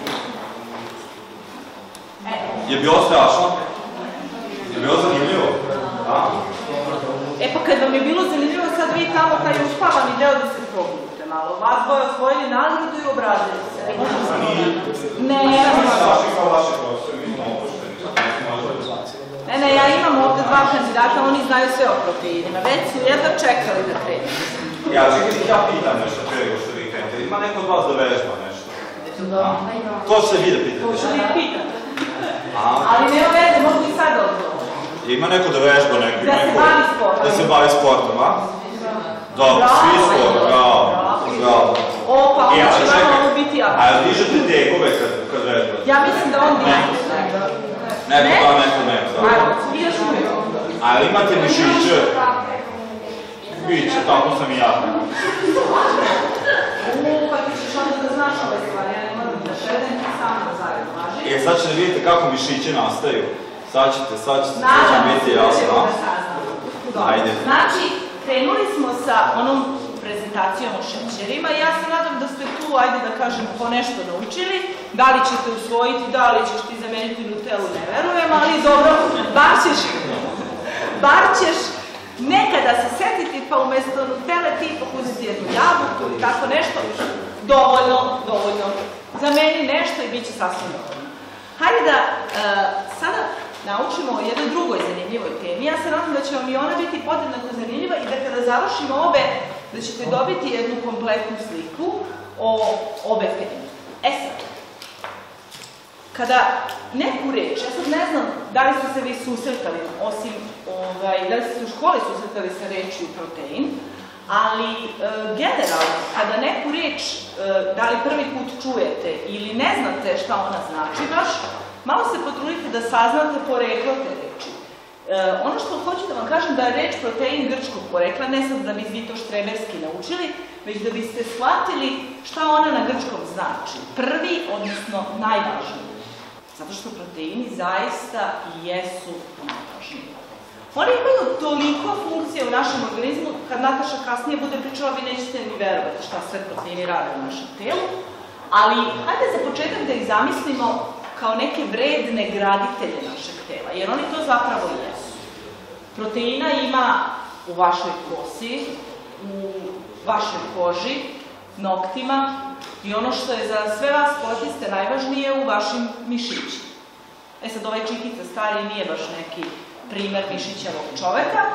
Je bilo strašno? Je bilo zanimljivo? Da. E pa kad vam je bilo zanimljivo, sad vi tamo taj uspavani deo da se probudite malo. Vas dvoje osvojili nagradu i obrazili se. Ne, ja Ne, ne, ja imam ovde dva kandidata, oni znaju sve o proteinima. Već su jedva čekali da krenu. Ja, čekajte, ja pitam nešto prije nego što vi krenete. Ima neko od vas da vežba nešto? To će se vi da pitate. To će vi pitate. Ali nema veze, mogu i sad odgovor. Ima neko da vežba neko? Da se bavi sportom. Da se bavi sportom, a? Dobro, svi sport, bravo, bravo. Opa, onda će vam ovo biti jako. A dižete tegove kad vežbate? Ja mislim da on diže. Neko da, neko neko da. A imate mišiće? Biće, tako sam i ja. Uuu, pa ti ćeš onda da znaš ove stvari, ja ne moram da šedem i sam da zajedno, važi? E, sad ćete vidjeti kako mišiće nastaju. Sad ćete, sad ćete, sad će biti jasno. Ajde. Znači, krenuli smo sa onom prezentacijom o šećerima i ja se nadam da ste tu, ajde da kažem, po nešto naučili. Da li ćete usvojiti, da li ćeš ti zameniti Nutellu, ne verujem, ali dobro, bar ćeš, bar ćeš nekada se setiti, pa umesto Nutelle ti pokuziti jednu jabuku ili tako nešto, dovoljno, dovoljno. Zameni nešto i bit će sasvim dovoljno. Hajde da sada naučimo o jednoj drugoj zanimljivoj temi. Ja se nadam da će vam i ona biti podjednako zanimljiva i da kada završimo obe, da ćete dobiti jednu kompletnu sliku o obe teme. E sad, kada neku reč, ja sad ne znam da li ste se vi susretali, osim, da li ste se u školi susretali sa rečju protein, ali generalno, kada neku reč, da li prvi put čujete ili ne znate šta ona znači baš, malo se potrudite da saznate poreklo te reči. Ono što hoću da vam kažem da je reč protein grčkog porekla, ne sad da bi vi to štreberski naučili, već da biste shvatili šta ona na grčkom znači. Prvi, odnosno najvažniji. Zato što proteini zaista i jesu najvažniji. Oni imaju toliko funkcije u našem organizmu, kad Nataša kasnije bude pričala, vi nećete mi verovati šta sve proteini rade u našem telu, ali hajde za početak da ih zamislimo kao neke vredne graditelje našeg tela, jer oni to zapravo jesu. Proteina ima u vašoj kosi, u vašoj koži, noktima i ono što je za sve vas sportiste najvažnije u vašim mišićima. E sad, ovaj čikica stari nije baš neki primer mišićavog čoveka,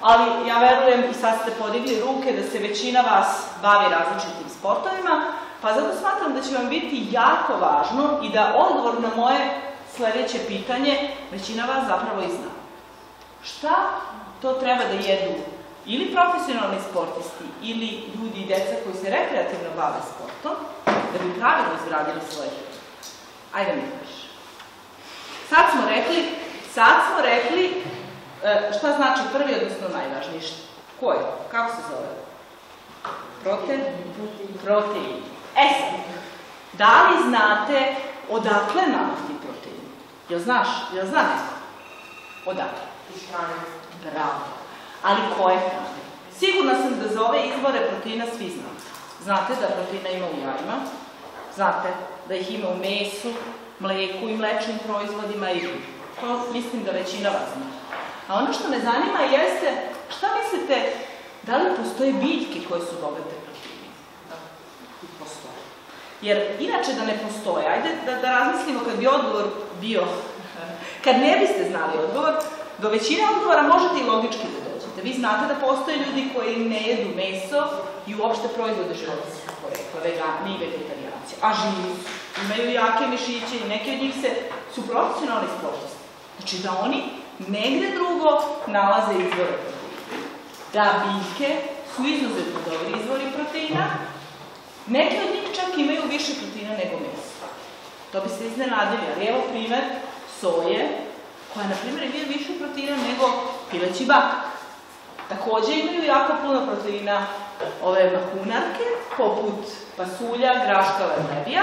ali ja verujem i sad ste podigli ruke da se većina vas bavi različitim sportovima, pa zato smatram da će vam biti jako važno i da odgovor na moje sledeće pitanje većina vas zapravo i zna. Šta to treba da jedu ili profesionalni sportisti ili ljudi i deca koji se rekreativno bave sportom da bi pravilno izgradili svoje tijelo? Ajde mi kaži. Sad smo rekli, sad smo rekli šta znači prvi, odnosno najvažniji. Ko je? Kako se zove? Protein? Protein. E sad, da li znate odakle nama ti proteini? Jel znaš? Jel zna neko? Odakle? Iz hrane. Bravo. Ali koje hrane? Sigurna sam da za ove izvore proteina svi znate. Znate da proteina ima u jajima, znate da ih ima u mesu, mleku i mlečnim proizvodima i ribi. To mislim da većina vas zna. A ono što me zanima jeste, šta mislite, da li postoje biljke koje su bogate proteinima? Da, postoje. Jer inače da ne postoje, ajde da, da razmislimo kad bi odgovor bio, kad ne biste znali odgovor, do većine odgovora možete i logički da dođete. Vi znate da postoje ljudi koji ne jedu meso i uopšte proizvode životinjskog porekla, vegani i vegetarijanci, a živi su, imaju jake mišiće i neki od njih se, su profesionalni sportisti. Znači da oni negde drugo nalaze izvore proteina. Da biljke su izuzetno dobri izvori proteina, neki od njih čak imaju više proteina nego meso. To bi se iznenadili, ali evo primer soje, koja na primjer ima više proteina nego pileći bakak. Takođe imaju jako puno proteina ove mahunarke, poput pasulja, graškava i levija.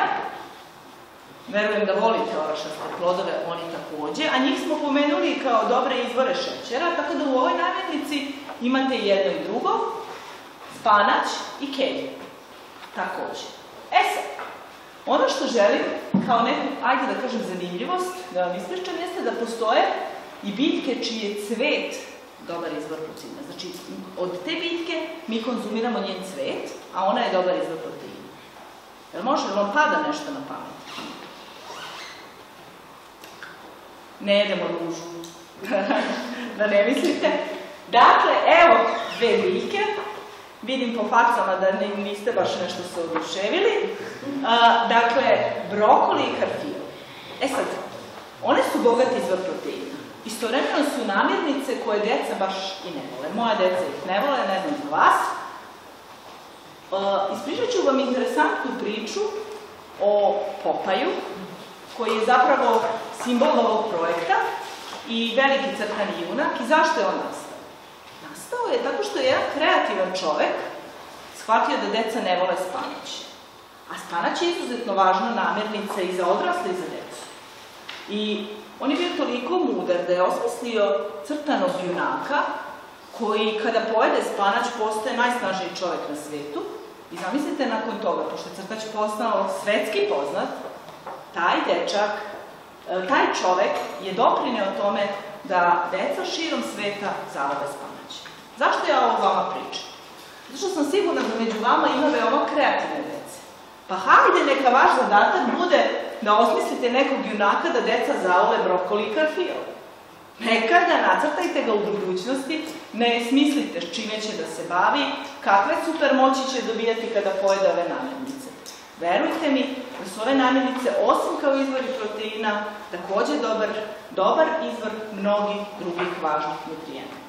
Verujem da volite orašaste plodove, oni takođe, a njih smo pomenuli kao dobre izvore šećera, tako da u ovoj namirnici imate jedno i drugo, spanać i kelj. Takođe. E sad, ono što želim, kao neku, ajde da kažem, zanimljivost, da vam ispričam, jeste da postoje i biljke čiji je cvet dobar izvor proteina. Znači, od te biljke mi konzumiramo njen cvet, a ona je dobar izvor proteina. Jel može, jel vam pada nešto na pamet? Ne jedemo ružu. Da ne mislite. Dakle, evo dve biljke. Vidim po facama da niste baš nešto se oduševili. Dakle, brokoli i karfil. E sad, one su bogati izvor proteina. Istovremeno su namirnice koje deca baš i ne vole. Moja deca ih ne vole, ne znam za vas. Ispričat ću vam interesantnu priču o Popaju, koji je zapravo simbol ovog projekta i veliki crtani junak. I zašto je on nastao? Nastao je tako što je jedan kreativan čovek shvatio da deca ne vole spanać. A spanać je izuzetno važna namirnica i za odrasle i za decu. I on je bio toliko mudar da je osmislio crtanog junaka koji kada pojede spanać postaje najsnažniji čovek na svetu. I zamislite nakon toga, pošto je crtač postao svetski poznat, taj dečak, taj čovek je doprineo tome da deca širom sveta zavode spanać. Zašto ja ovo vama pričam? Zato što sam sigurna da među vama ima veoma kreativne dece. Pa hajde neka vaš zadatak bude da osmislite nekog junaka da deca zavole brokoli i karfil. Neka ga nacrtajte ga u budućnosti, ne smislite s čime će da se bavi, kakve super moći će dobijati kada pojede ove namirnice. Verujte mi da su ove namirnice, osim kao izvori proteina, takođe dobar, dobar izvor mnogih drugih važnih nutrijenata.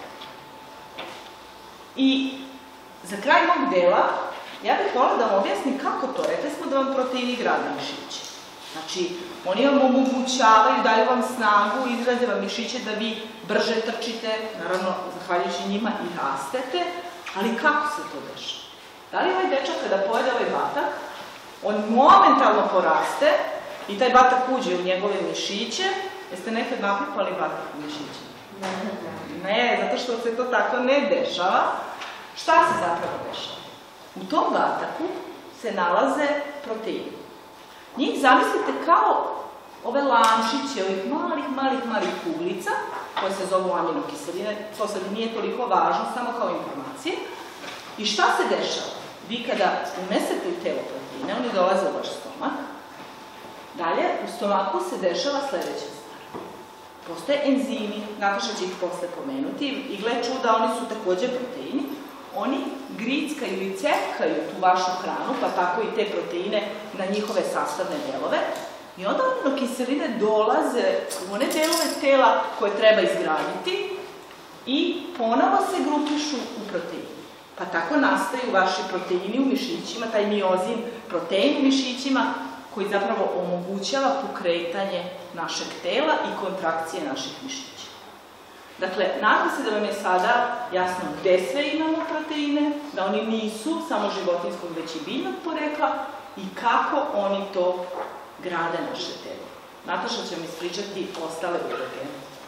I za kraj mog dela, ja bih htjela da vam objasnim kako to. Rekli smo da vam proteini grade mišiće. Znači, oni vam omogućavaju, daju vam snagu, izrade vam mišiće da vi brže trčite, naravno, zahvaljujući njima i rastete, ali kako se to dešava? Da li ovaj dečak kada pojede ovaj batak, on momentalno poraste i taj batak uđe u njegove mišiće? Jeste nekad napipali batak u mišiće? Ne, zato što se to tako ne dešava. Šta se zapravo dešava? U tom bataku se nalaze proteini. Njih zamislite kao ove lančiće, ovih malih, malih, malih kuglica, koje se zovu aminokiseline, to sad nije toliko važno, samo kao informacije. I šta se dešava? Vi kada unesete u telo proteine, oni dolaze u vaš stomak. Dalje, u stomaku se dešava sledeća stvar. postoje enzimi, Nataša će ih posle pomenuti, i gle čuda, oni su takođe proteini, oni grickaju ili cepkaju tu vašu hranu, pa tako i te proteine na njihove sastavne delove, i onda aminokiseline dolaze u one delove tela koje treba izgraditi i ponovo se grupišu u proteini. Pa tako nastaju vaši proteini u mišićima, taj miozin protein u mišićima, koji zapravo omogućava pokretanje našeg tela i kontrakcije naših mišića. Dakle, nadam se da vam je sada jasno gde sve imamo proteine, da oni nisu samo životinjskog, već i biljnog porekla i kako oni to grade naše telo. Nataša će mi ispričati ostale uloge.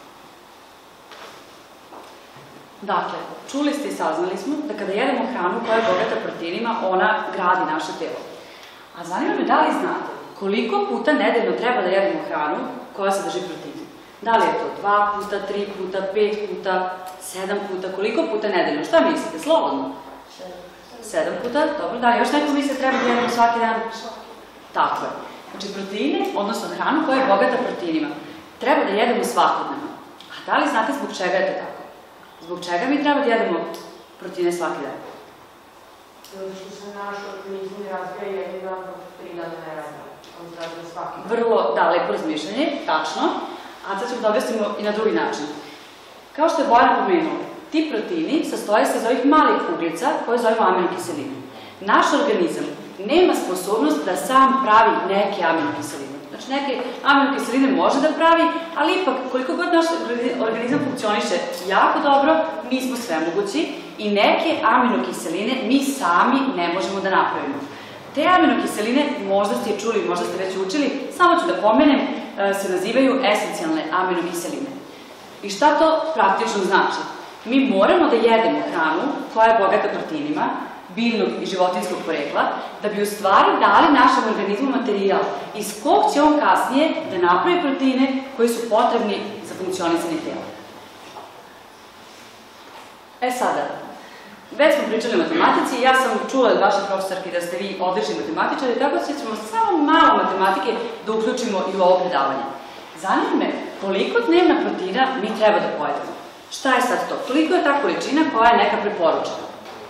Dakle, čuli ste i saznali smo da kada jedemo hranu koja je bogata proteinima, ona gradi naše telo. A zanima me da li znate koliko puta nedeljno treba da jedemo hranu koja sadrži proteine? Da li je to dva puta, tri puta, pet puta, sedam puta, koliko puta nedeljno? Šta mislite, slobodno? Sedam puta, dobro, da li još neko misle treba da jedemo svaki dan? Tako je. Znači, proteine, odnosno hranu koja je bogata proteinima, treba da jedemo svakodnevno. A da li znate zbog čega je to tako? Zbog čega mi treba da jedemo proteine svaki dan? Zato što se naš organizam razvija jedni dan po tri dana ne razvija. On se razvija svaki dan. Vrlo, da, lepo razmišljanje, tačno. A sad ćemo da objasnimo i na drugi način. Kao što je Bojana pomenula, ti proteini sastoje se iz ovih malih kuglica koje zovemo aminokiseline. Naš organizam nema sposobnost da sam pravi neke aminokiseline. Znači, neke aminokiseline može da pravi, ali ipak, koliko god naš organizam funkcioniše jako dobro, mi smo svemogući i neke aminokiseline mi sami ne možemo da napravimo. Te aminokiseline, možda ste je čuli, možda ste već učili, samo ću da pomenem, se nazivaju esencijalne aminokiseline. I šta to praktično znači? Mi moramo da jedemo hranu koja je bogata proteinima, biljnog i životinjskog porekla, da bi u stvari dali našem organizmu materijal iz kog će on kasnije da napravi proteine koji su potrebni za funkcionisanje tela. E sada, već smo pričali o matematici, ja sam čula od vaše profesorke da ste vi odlični matematičari, tako da ćemo samo malo matematike da uključimo i u ovo predavanje. Zanima me koliko dnevna proteina mi treba da pojedemo. Šta je sad to? Koliko je ta količina koja je neka preporučena?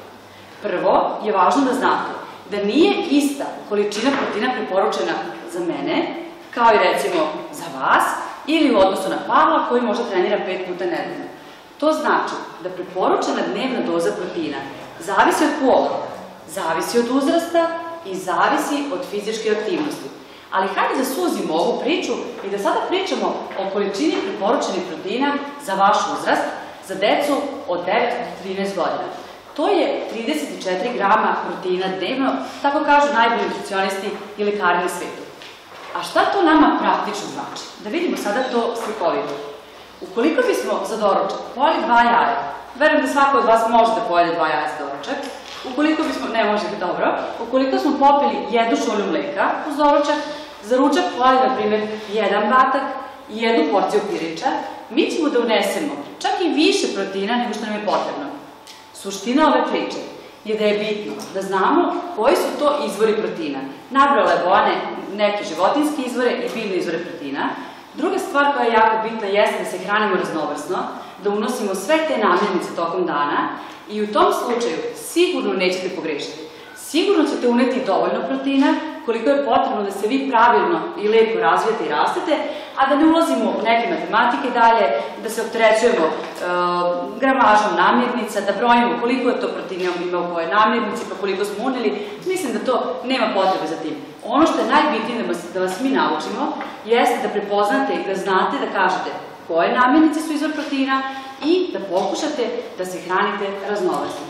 Prvo je važno da znate da nije ista količina proteina preporučena za mene, kao i recimo za vas, ili u odnosu na Pavla koji možda trenira pet puta nedeljno. To znači da preporučena dnevna doza proteina zavisi od pola, zavisi od uzrasta i zavisi od fizičke aktivnosti. Ali hajde da suzimo ovu priču i da sada pričamo o količini preporučenih proteina za vaš uzrast, za decu od devet do trinaest godina. To je trideset četiri grama proteina dnevno, tako kažu najbolji nutricionisti i lekari na svetu. A šta to nama praktično znači? Da vidimo sada to slikovito. Ukoliko bismo za doručak pojeli dva jaja, verujem da svako od vas može da pojede dva jaja za doručak, ukoliko bismo, ne možete dobro, ukoliko smo popili jednu šolju mleka uz doručak, za ručak pojeli, na primjer, jedan batak i jednu porciju pirića, mi ćemo da unesemo čak i više proteina nego što nam je potrebno. Suština ove priče je da je bitno da znamo koji su to izvori proteina. Nabrala je Bojana neke životinjske izvore i biljne izvore proteina. Druga stvar koja je jako bitna jeste da se hranimo raznovrsno, da unosimo sve te namirnice tokom dana i u tom slučaju sigurno nećete pogrešiti. Sigurno ćete uneti dovoljno proteina koliko je potrebno da se vi pravilno i lepo razvijete i rastete, a da ne ulazimo u neke matematike dalje, da se opterećujemo gramažom namirnica, da brojimo koliko je to proteina ima u kojoj namirnici, pa koliko smo uneli. Mislim da to nema potrebe za tim. Ono što je najbitnije da vas mi naučimo jeste da prepoznate i da znate da kažete koje namirnice su izvor proteina i da pokušate da se hranite raznovrsno.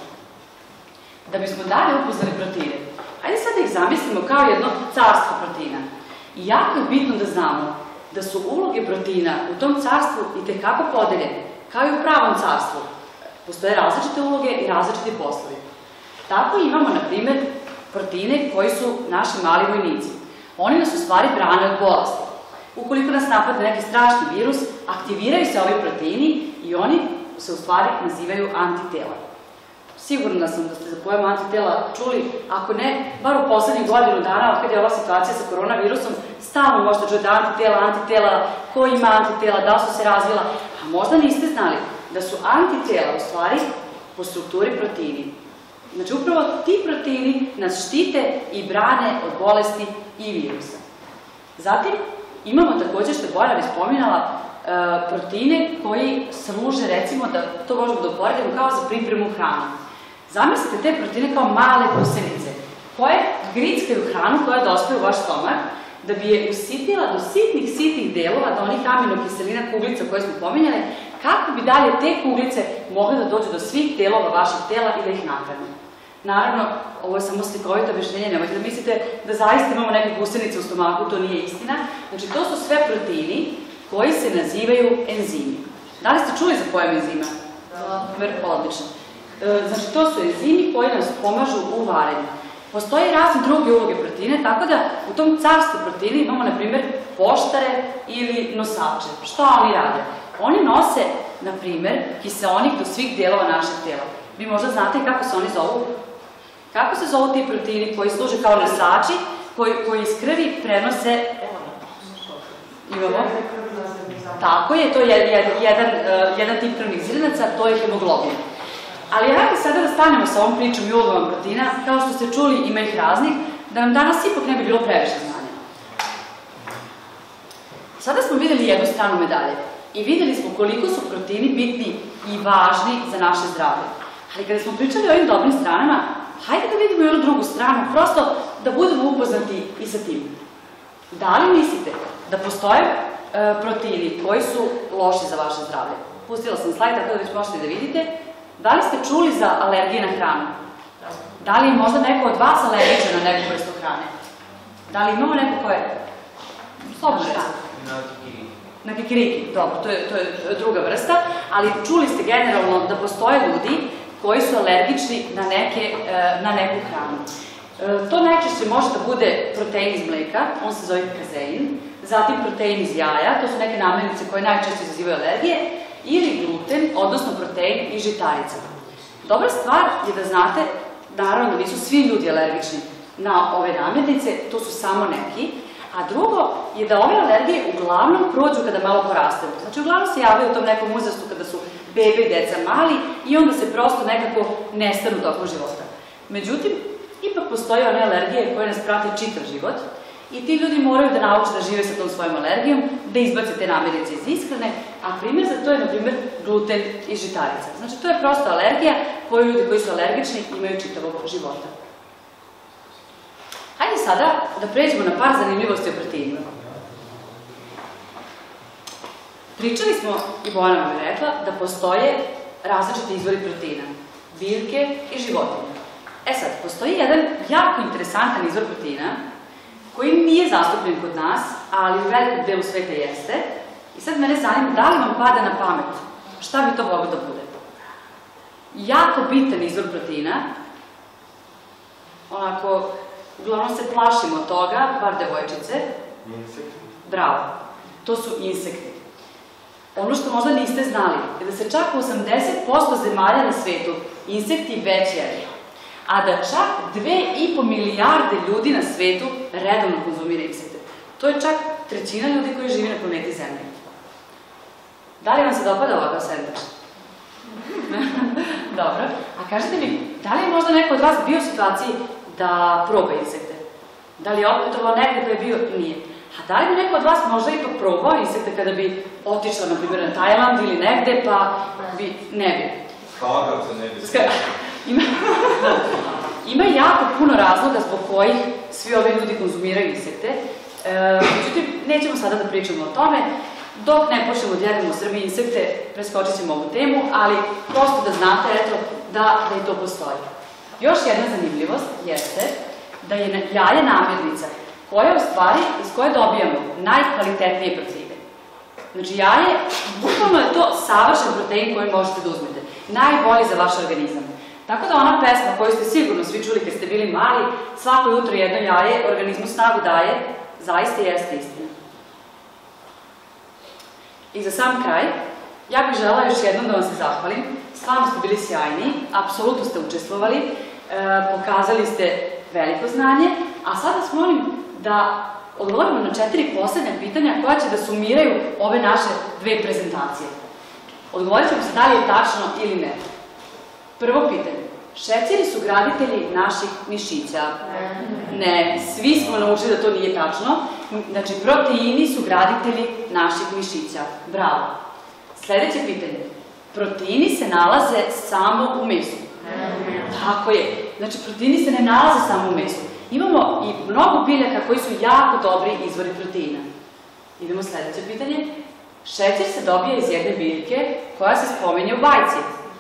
Da bismo dalje upoznali proteine, hajde sad da ih zamislimo kao jedno carstvo proteina. I jako je bitno da znamo da su uloge proteina u tom carstvu i tekako podeljene, kao i u pravom carstvu. Postoje različite uloge i različiti poslovi. Tako imamo, na primjer, proteine koji su naši mali vojnici. Oni nas u stvari brane od bolesti. Ukoliko nas napadne neki strašni virus, aktiviraju se ovi proteini i oni se u stvari nazivaju antitela. sigurna sam da ste za pojam antitela čuli, ako ne, bar u poslednjih godinu dana, od kada je ova situacija sa koronavirusom, stalno možete čuti antitela, antitela, ko ima antitela, da su se razvila, a možda niste znali da su antitela u stvari po strukturi proteini. Znači, upravo ti proteini nas štite i brane od bolesti i virusa. Zatim, imamo također, što je Bojana već spominjala, proteine koji služe, recimo, da to možemo da uporedimo kao za pripremu hrane. Zamislite te proteine kao male gusenice koje grickaju hranu koja dospe u vaš stomak da bi je usitila do sitnih, sitnih delova, do onih aminokiselina kuglica koje smo pominjali, kako bi dalje te kuglice mogle da dođu do svih delova vašeg tela i da ih nahrane. Naravno, ovo je samo slikovito objašnjenje, nemojte da mislite da zaista imamo neke gusenice u stomaku, to nije istina. Znači, to su sve proteini koji se nazivaju enzimi. Da li ste čuli za pojam enzima? Da. Odlično. Znači, to su enzimi koji nas pomažu u varenju. Postoje razne druge uloge proteine, tako da u tom carstvu proteina imamo, na primjer, poštare ili nosače. Šta oni rade? Oni nose, na primjer, kiseonik do svih delova našeg tela. Vi možda znate kako se oni zovu? Kako se zovu ti proteini koji služe kao nosači, koji iz krvi prenose... Imamo? Tako je, to je jedan tip krvnih zrnaca, to je hemoglobin. Ali hajde sada da stanemo sa ovom pričom i ulogom proteina, kao što ste čuli, ima ih raznih, da nam danas ipak ne bi bilo previše znanja. Sada smo videli jednu stranu medalje i videli smo koliko su proteini bitni i važni za naše zdravlje. Ali kada smo pričali o ovim dobrim stranama, hajde da vidimo i onu drugu stranu, prosto da budemo upoznati i sa tim. Da li mislite da postoje proteini koji su loši za vaše zdravlje? Pustila sam slajd, tako da već možete da vidite. Da li ste čuli za alergije na hranu? Da li je možda neko od vas alergičan na neku vrstu hrane? Da li imamo neko ko je? Slobodno recimo. Na kikiriki. Dobro, to je druga vrsta, ali čuli ste generalno da postoje ljudi koji su alergični na neku hranu. To najčešće može da bude protein iz mleka, on se zove kazein, zatim protein iz jaja, to su neke namirnice koje najčešće izazivaju alergije, ili gluten, odnosno protein iz žitarica. Dobra stvar je da znate, naravno da nisu svi ljudi alergični na ove namirnice, to su samo neki, a drugo je da ove alergije uglavnom prođu kada malo porastaju. Znači, uglavnom se javljaju u tom nekom uzrastu kada su bebe i deca mali i onda se prosto nekako nestanu tokom života. Međutim, ipak postoje one alergije koje nas prate čitav život i ti ljudi moraju da nauče da žive sa tom svojom alergijom, da izbace te namirnice iz ishrane, a primjer za to je, na primjer, gluten i žitarica. Znači, to je prosto alergija koju ljudi koji su alergični imaju čitavog života. Hajde sada da pređemo na par zanimljivosti o proteinima. Pričali smo, i Bojana vam je rekla, da postoje različite izvori proteina, biljke i životinje. E sad, postoji jedan jako interesantan izvor proteina koji nije zastupljen kod nas, ali u velikom delu sveta jeste. I sad mene zanima da li vam pada na pamet šta bi to moglo da bude. Jako bitan izvor proteina, onako, uglavnom se plašimo toga, bar devojčice. Insekti. Bravo, to su insekti. Ono što možda niste znali je da se čak u osamdeset posto zemalja na svetu insekti već jedu, a da čak dve i po milijarde ljudi na svetu redovno konzumira insekte. To je čak trećina ljudi koji živi na planeti Zemlji. Da li vam se dopada ovakav sendvič? Dobro. A kažete mi, da li je možda neko od vas bio u situaciji da proba insekte? Da li je oputovao neko da je bio? Nije. A da li bi neko od vas možda ipak probao insekte kada bi otišla, na primjer, na Tajland ili negde, pa bi... ne bi. Kakav se ne bi... Ima jako puno razloga zbog kojih svi ovi ljudi konzumiraju insekte. Međutim, nećemo sada da pričamo o tome. Dok ne počnemo da jedemo u Srbiji insekte, preskočit ćemo ovu temu, ali prosto da znate, eto, da i to postoji. Još jedna zanimljivost jeste da je jaje namirnica koja u stvari, iz koje dobijamo najkvalitetnije proteine. Znači, jaje, bukvalno je to savršen protein koji možete da uzmete. Najbolji za vaš organizam. Tako da ona pesma koju ste sigurno svi čuli kad ste bili mali, svako jutro jedno jaje, organizmu snagu daje, zaista jeste istina. I za sam kraj, Ja bih žela još jednom da vam se zahvalim. Stvarno ste bili sjajni, apsolutno ste učestvovali, pokazali ste veliko znanje, a sada vas molim da odgovorimo na četiri poslednja pitanja koja će da sumiraju ove naše dve prezentacije. Odgovorit ćemo se da li je tačno ili ne. Prvo pitanje. Šećeri su graditelji naših mišića. Ne, svi smo naučili da to nije tačno. Znači, proteini su graditelji naših mišića. Bravo. Sledeće pitanje. Proteini se nalaze samo u mesu. Tako je. Znači, proteini se ne nalaze samo u mesu. Imamo i mnogo biljaka koji su jako dobri izvori proteina. Idemo sledeće pitanje. Šećer se dobija iz jedne biljke koja se spominje u bajci.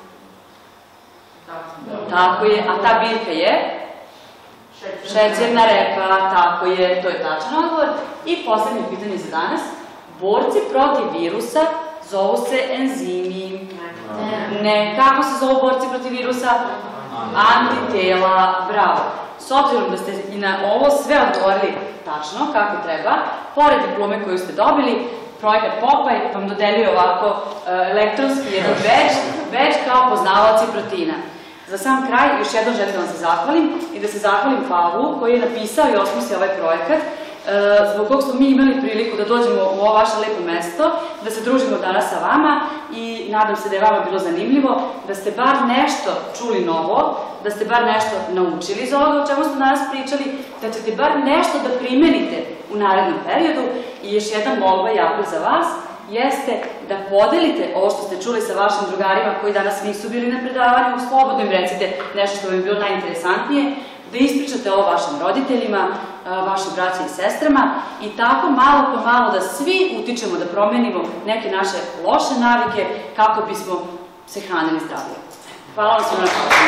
Tako je, a ta biljka je? Šećerna repa, tako je, to je tačan odgovor. I poslednje pitanje za danas. Borci protiv virusa zovu se enzimi. Ne, kako se zovu borci protiv virusa? Antitela, bravo. S obzirom da ste i na ovo sve odgovorili tačno, kako treba, pored diplome koju ste dobili, projekat Popeye vam dodeljuje ovako elektronski jedan badge kao poznavaoci proteina. Za sam kraj, još jednom želim da vam se zahvalim i da se zahvalim Pavlu koji je napisao i osmislio ovaj projekat, zbog kog smo mi imali priliku da dođemo u ovo vaše lepo mesto, da se družimo danas sa vama i nadam se da je vama bilo zanimljivo, da ste bar nešto čuli novo, da ste bar nešto naučili iz ovoga o čemu smo danas pričali, da ćete bar nešto da primenite u narednom periodu i još jedna molba i apel za vas jeste da podelite ovo što ste čuli sa vašim drugarima koji danas nisu bili na predavanju, slobodno im recite nešto što vam je bilo najinteresantnije, da ispričate ovo vašim roditeljima, vašim braćima i sestrama i tako malo po malo da svi utičemo da promenimo neke naše loše navike kako bismo se hranili zdravlje. Hvala vam svima na pažnju.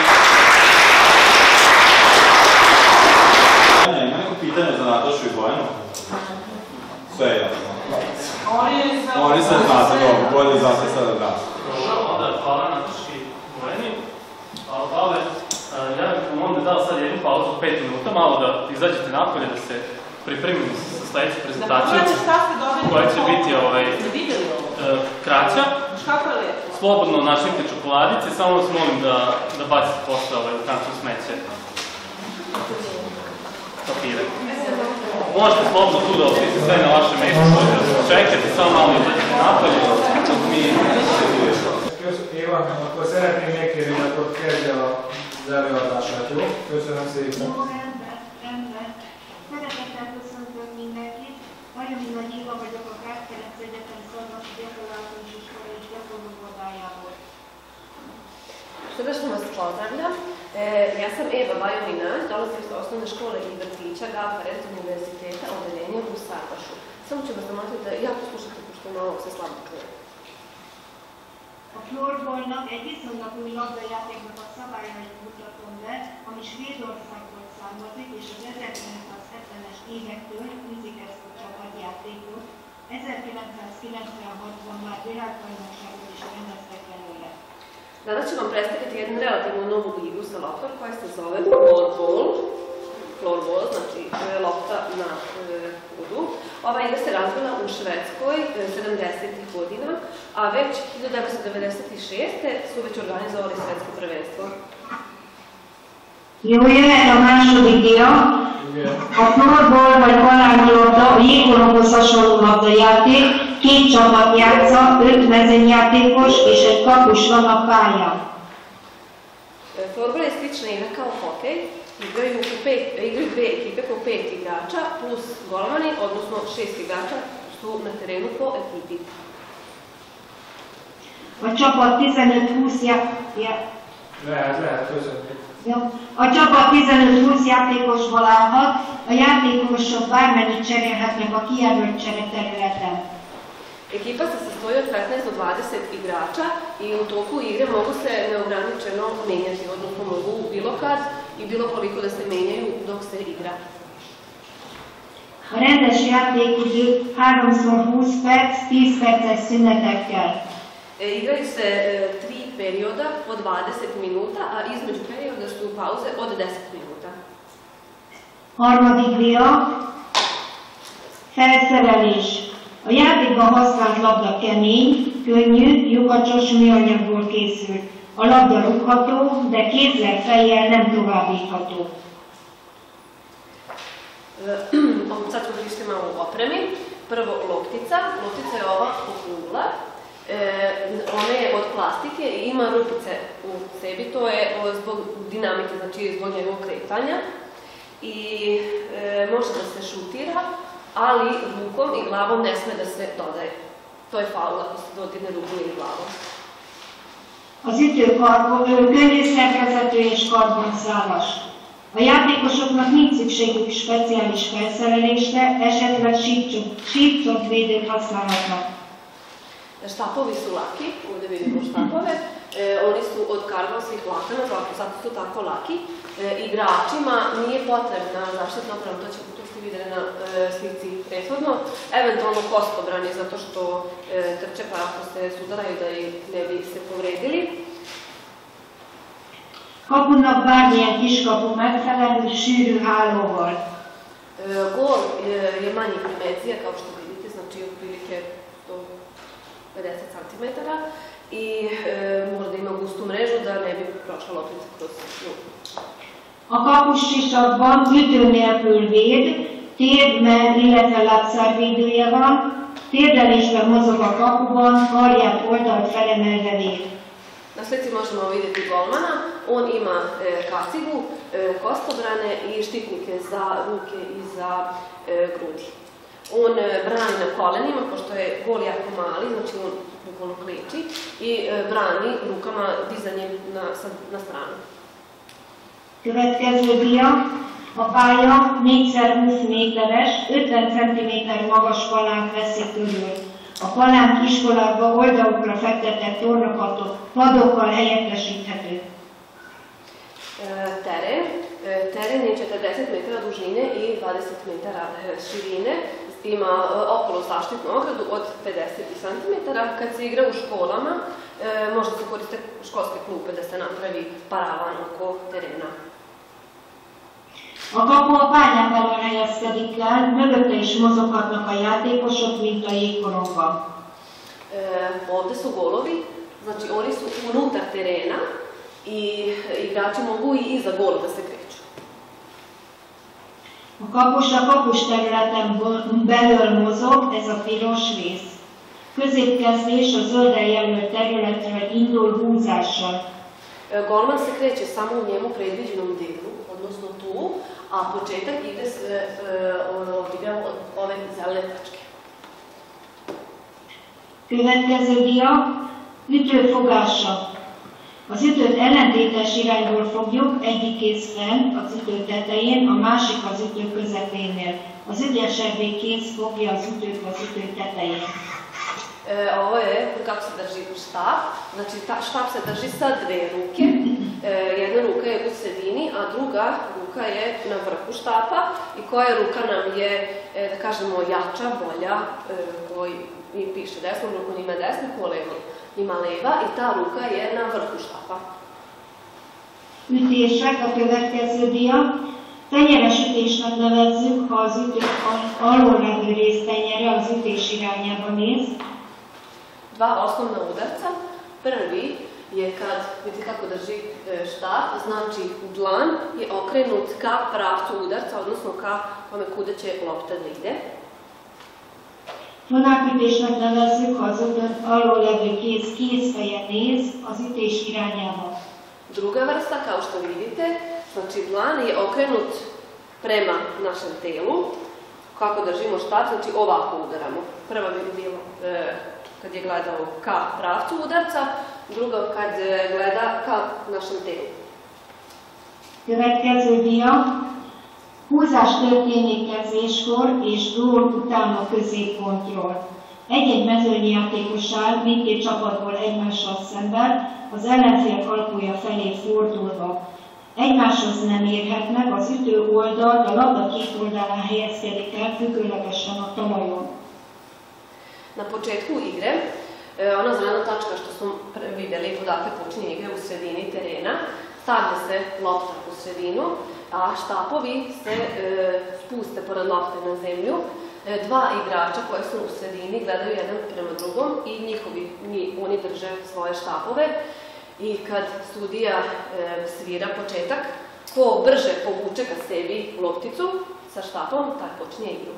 Ima neko pitanje za Natašu i Bojanu? Sve je jasno. Oni se znate, dobro, bolje za se sada da. Hvala Nataši i Bojani. Hvala, ja bih vam onda dao sad jednu pauzu od pet minuta, malo da izađete napolje, da se pripremimo sa sledeću prezentaciju, koja će biti kraća. Slobodno našlijte čokoladice, samo vas molim da bacite posle u kancu smeće papire. Možete slobodno tu da ostavite sve na vaše mesto, čekajte, samo malo izađete napolje. Ivan, akkor szeretném megkérni, hogy akkor kezdje az előadását, jó? Köszönöm szépen. Rendben. Szeretettel köszöntök mindenkit. Nagyon nagy Éva vagyok a Kárkerenc Egyetem Szarvasi Gyakorlatos Iskola és Gyakorlóvodájából. Srdačno vas pozdravljam. Ja sam Eva Bajovina, dolazim iz osnovne škole i vrtića Kárkerenc univerziteta, odeljenja u Sarvašu. Samo ću vas zamoliti da jako slušate, pošto malo se slabo čuje. A Floorballnak egy viszonylag új labdajátéknak a szabályait mutatom be, ami Svédországból származik, és az ezerkilencszázhetvenes évektől űzik ezt a csapatjátékot. ezerkilencszázkilencvenhatban már világbajnokságot is rendeztek belőle. Danas ću vam predstaviti jednu relativno novu igru sa loptom koja se zove Floorball. Floorball, znači lopta na podu. Ova igra se razvila u Švedskoj sedamdesetih godina, a već hiljadu devetsto devedeset šeste. su već organizovali svetsko prvenstvo. Jó, jöhet a második dia. A floorball vagy palánylabda a jégkoronghoz hasonló labdajáték, két csapat játsza, öt mezőnyjátékos és egy kapus van a pályán. Floorball je slična igra kao hokej. Igraju dve ekipe po pet igrača plus golmani, odnosno šest igrača su na terenu po ekipi. A csapat tizenöt húsz játékosból állhat, a játékosok bármennyit cserélhetnek a kijelölt csereterületen. Ekipa se sastoji od petnaest do dvadeset igrača i u toku igre mogu se neograničeno menjati, odnosno mogu bilo kad i bilo koliko da se menjaju dok se igra. A rendes játékidő háromszor húsz perc, tíz perces szünetekkel. Igraju se tri perioda po dvadeset minuta, a između perioda su pauze od deset minuta. Harmadik dia, felszerelés. A játékban használt labda kemény, könnyű, lyukacsos műanyagból készült. A labda rúgható, de kézzel fejjel nem továbbítható. Sad smo prišli malo u opremi. Prvo loptica. Loptica je ova okrugla. E, ona je od plastike i ima rupice u sebi. To je zbog dinamike, znači zbog njegovog kretanja. I e, može da se šutira, ali rukom i glavom ne sme da se dodaje. To je faul ako se dodirne rukom i glavom. Az ütőkarbon, könnyű szerkezetű és karbonszálas. A játékosoknak nincs szükségük speciális felszerelésre, esetleg sípcsontvédőt használhatnak. Štapovi su laki, ovdje vidimo štapove, e, oni su od karbonskih vlakana, zato su tako laki. E, igračima nije potrebna zaštitna oprema, to, to ste vidjeli na e, slici prethodno, eventualno kostobrani, zato što e, trče pa ako se sudaraju da ih ne bi se povredili. Kapunak bármilyen kiskapu megfelelő sűrű hálóval. E, gol je, je manji dimenzija, kao što vidite, znači otprilike do pedeset centimetara i e, mora da ima gustu mrežu da ne bi prošla loptica kroz nju. A kapuscsisakban ütő nélkül véd, térdmen, illetve lábszárvédője van, térdelésben mozog a kapuban, karját oldalt felemelve véd. Na slici možemo vidjeti golmana, on ima e, kacigu, e, kostobrane i štitnike za ruke i za e, grudi. On e, brani na kolenima, pošto je gol jako mali, znači on bukvalno kliči i e, brani rukama dizanjem na, na stranu. Következő dia, a pálya négyszer húsz méteres, ötven centiméter magas palánk veszi körül. A palánk iskolákba oldalukra fektetett tornapadok, padokkal helyettesíthető. Teren. Teren je četrdeset metara dužine i dvadeset metara širine. Ima okolo zaštitnu ogradu od pedeset centimetara. Kad se igra u školama, može se koriste školske klupe da se napravi paravan oko terena. A kapu a pályán belül helyezkedik el, mögötte is mozoghatnak a játékosok, mint a jégkorongban. E, ovde su golovi, znači oni su unutar terena i igrači mogu i iza gola da se kreću. A kapus a kapus területen belül mozog, ez a piros rész. Középkezdés a zöldre jelölt területről indul húzással. E, golman se kreće samo u njemu predviđenom delu, odnosno tu, a početak ide se odigrao od ove zelene tačke. Következő dia, ütő fogása. Az ütőt ellentétes irányból fogjuk, egyik kéz fent az ütő tetején, a másik az ütő közepénél. Az ügyesebbé kéz fogja az ütőt az ütő tetején. E, ovo je kako se drži štap, znači ta, štap se drži sa dve ruke, e, jedna ruka je u sredini, a druga ruka je na vrhu štapa i koja ruka nam je, e, da kažemo, jača, bolja, e, koji mi piše desnom rukom ima desna, ko levo ima leva i ta ruka je na vrhu štapa. Ütések a következő dia. Tenyeres ütésnek nevezzük, ha az ütő alul levő rész tenyere az ütés irányába néz. Dva osnovna udarca. Prvi je kad, vidite kako drži štap, znači dlan je okrenut ka pravcu udarca, odnosno ka tome kuda će lopta da ide. Vonákütésnek nevezzük, ha az ütőn alul levő kéz kézfeje néz az ütés irányába. Druga vrsta, kao što vidite, znači dlan je okrenut prema našem telu. Kako držimo štap, znači ovako udaramo. Prva bi bilo e, kad je gledao ka pravcu udarca, druga kad gleda ka našem telu. Következő dia. Húzás történik kezdéskor és gól után a középpontról. Egy-egy mezőnyi játékos áll mindkét csapatból egymással szemben, az ellenfél kalapója felé fordulva. Egymáshoz nem érhetnek, az ütő oldalt a labda két oldalán helyezkedik el függőlegesen a talajon. Na početku igre, ona zelena tačka što smo vidjeli odakle počinje igre u sredini terena, stavlja se lopta u sredinu, a štapovi se e, spuste pored lopte na zemlju. dva igrača koji su u sredini, gledaju jedan prema drugom i njihovi, oni drže svoje štapove i kad sudija svira početak, ko brže povuče ka sebi lopticu sa štapom, taj počinje igru.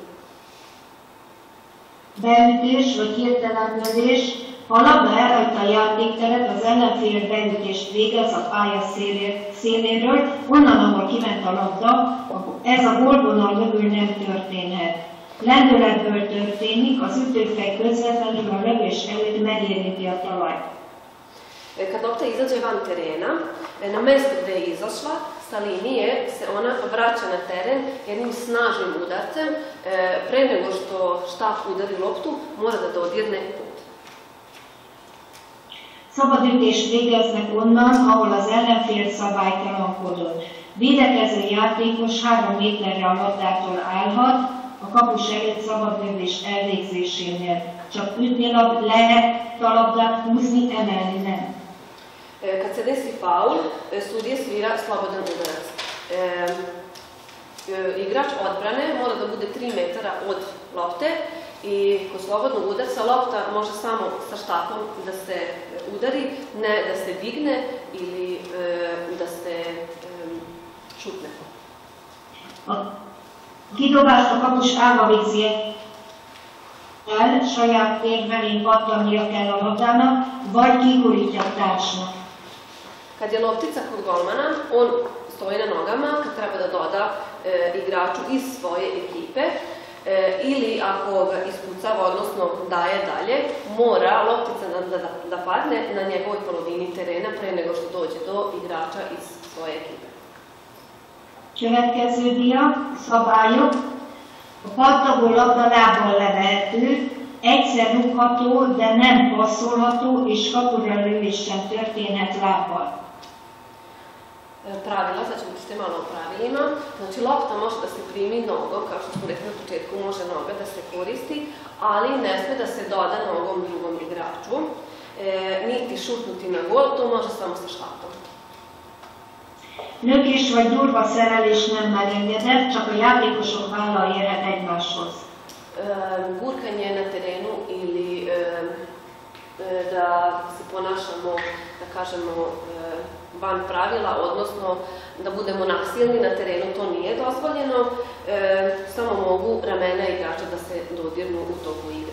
Beütés vagy hirtelen lövés, ha a labda elhagyta a játékteret, az ellenfél beütést végez a pálya széléről, onnan, ahol kiment a labda, ez a gólvonal mögül nem történhet. Lendületből történik, az ütőfej közvetlenül a lövés előtt megérinti a talajt. Kad lopta izađe van terena, na mesto gde je izašla, sa linije se ona vraća na teren jednim snažnim udarcem. Pre nego što štap udari loptu, mora da dodirne put. Szabad ütést végeznek onnan, ahol az ellenfél szabálytalankodott. Védekező játékos három méterre a labdától állhat, a kapus előtt szabad lövés elvégzésénél. Csak ütni lehet a labdát, húzni, emelni nem. Kad se desi faul, sudija svira slobodan udarac. Igrač odbrane mora da bude tri metara od lopte i kod slobodnog udarca lopta može samo sa štapom da se udari, ne da se digne ili da se šutne. Kidobást a kapus állva végzi el, saját tér mellén pattannia kell a labdának, vagy kigurítja a társnak. Kad je loptica kod golmana, on stoji na nogama kad treba da doda e, igraču iz svoje ekipe e, ili ako ga ispucava, odnosno daje dalje, mora loptica da, da, da padne na njegovoj polovini terena pre nego što dođe do igrača iz svoje ekipe. Következő dia, szabályok. A pattogó labda lábbal levehető, egyszer rúgható, de nem passzolható, és kapura lövés sem történhet lábbal. Pravila, sad ćemo pričati malo o pravilima. Znači, lopta može da se primi nogom, kao što smo rekli na početku, može noga da se koristi, ali ne sme da se doda nogom drugom igraču, e, niti šutnuti na gol, to može samo sa štapom. Lökés vagy durva szerelés nem megengedett, csak a játékosok vállal érhet egymáshoz. Gurkanje na terenu ili da se ponašamo, da kažemo, van pravila, odnosno da budemo nasilni na terenu, to nije dozvoljeno. Samo mogu ramena igrača da se dodirnu u toku igre.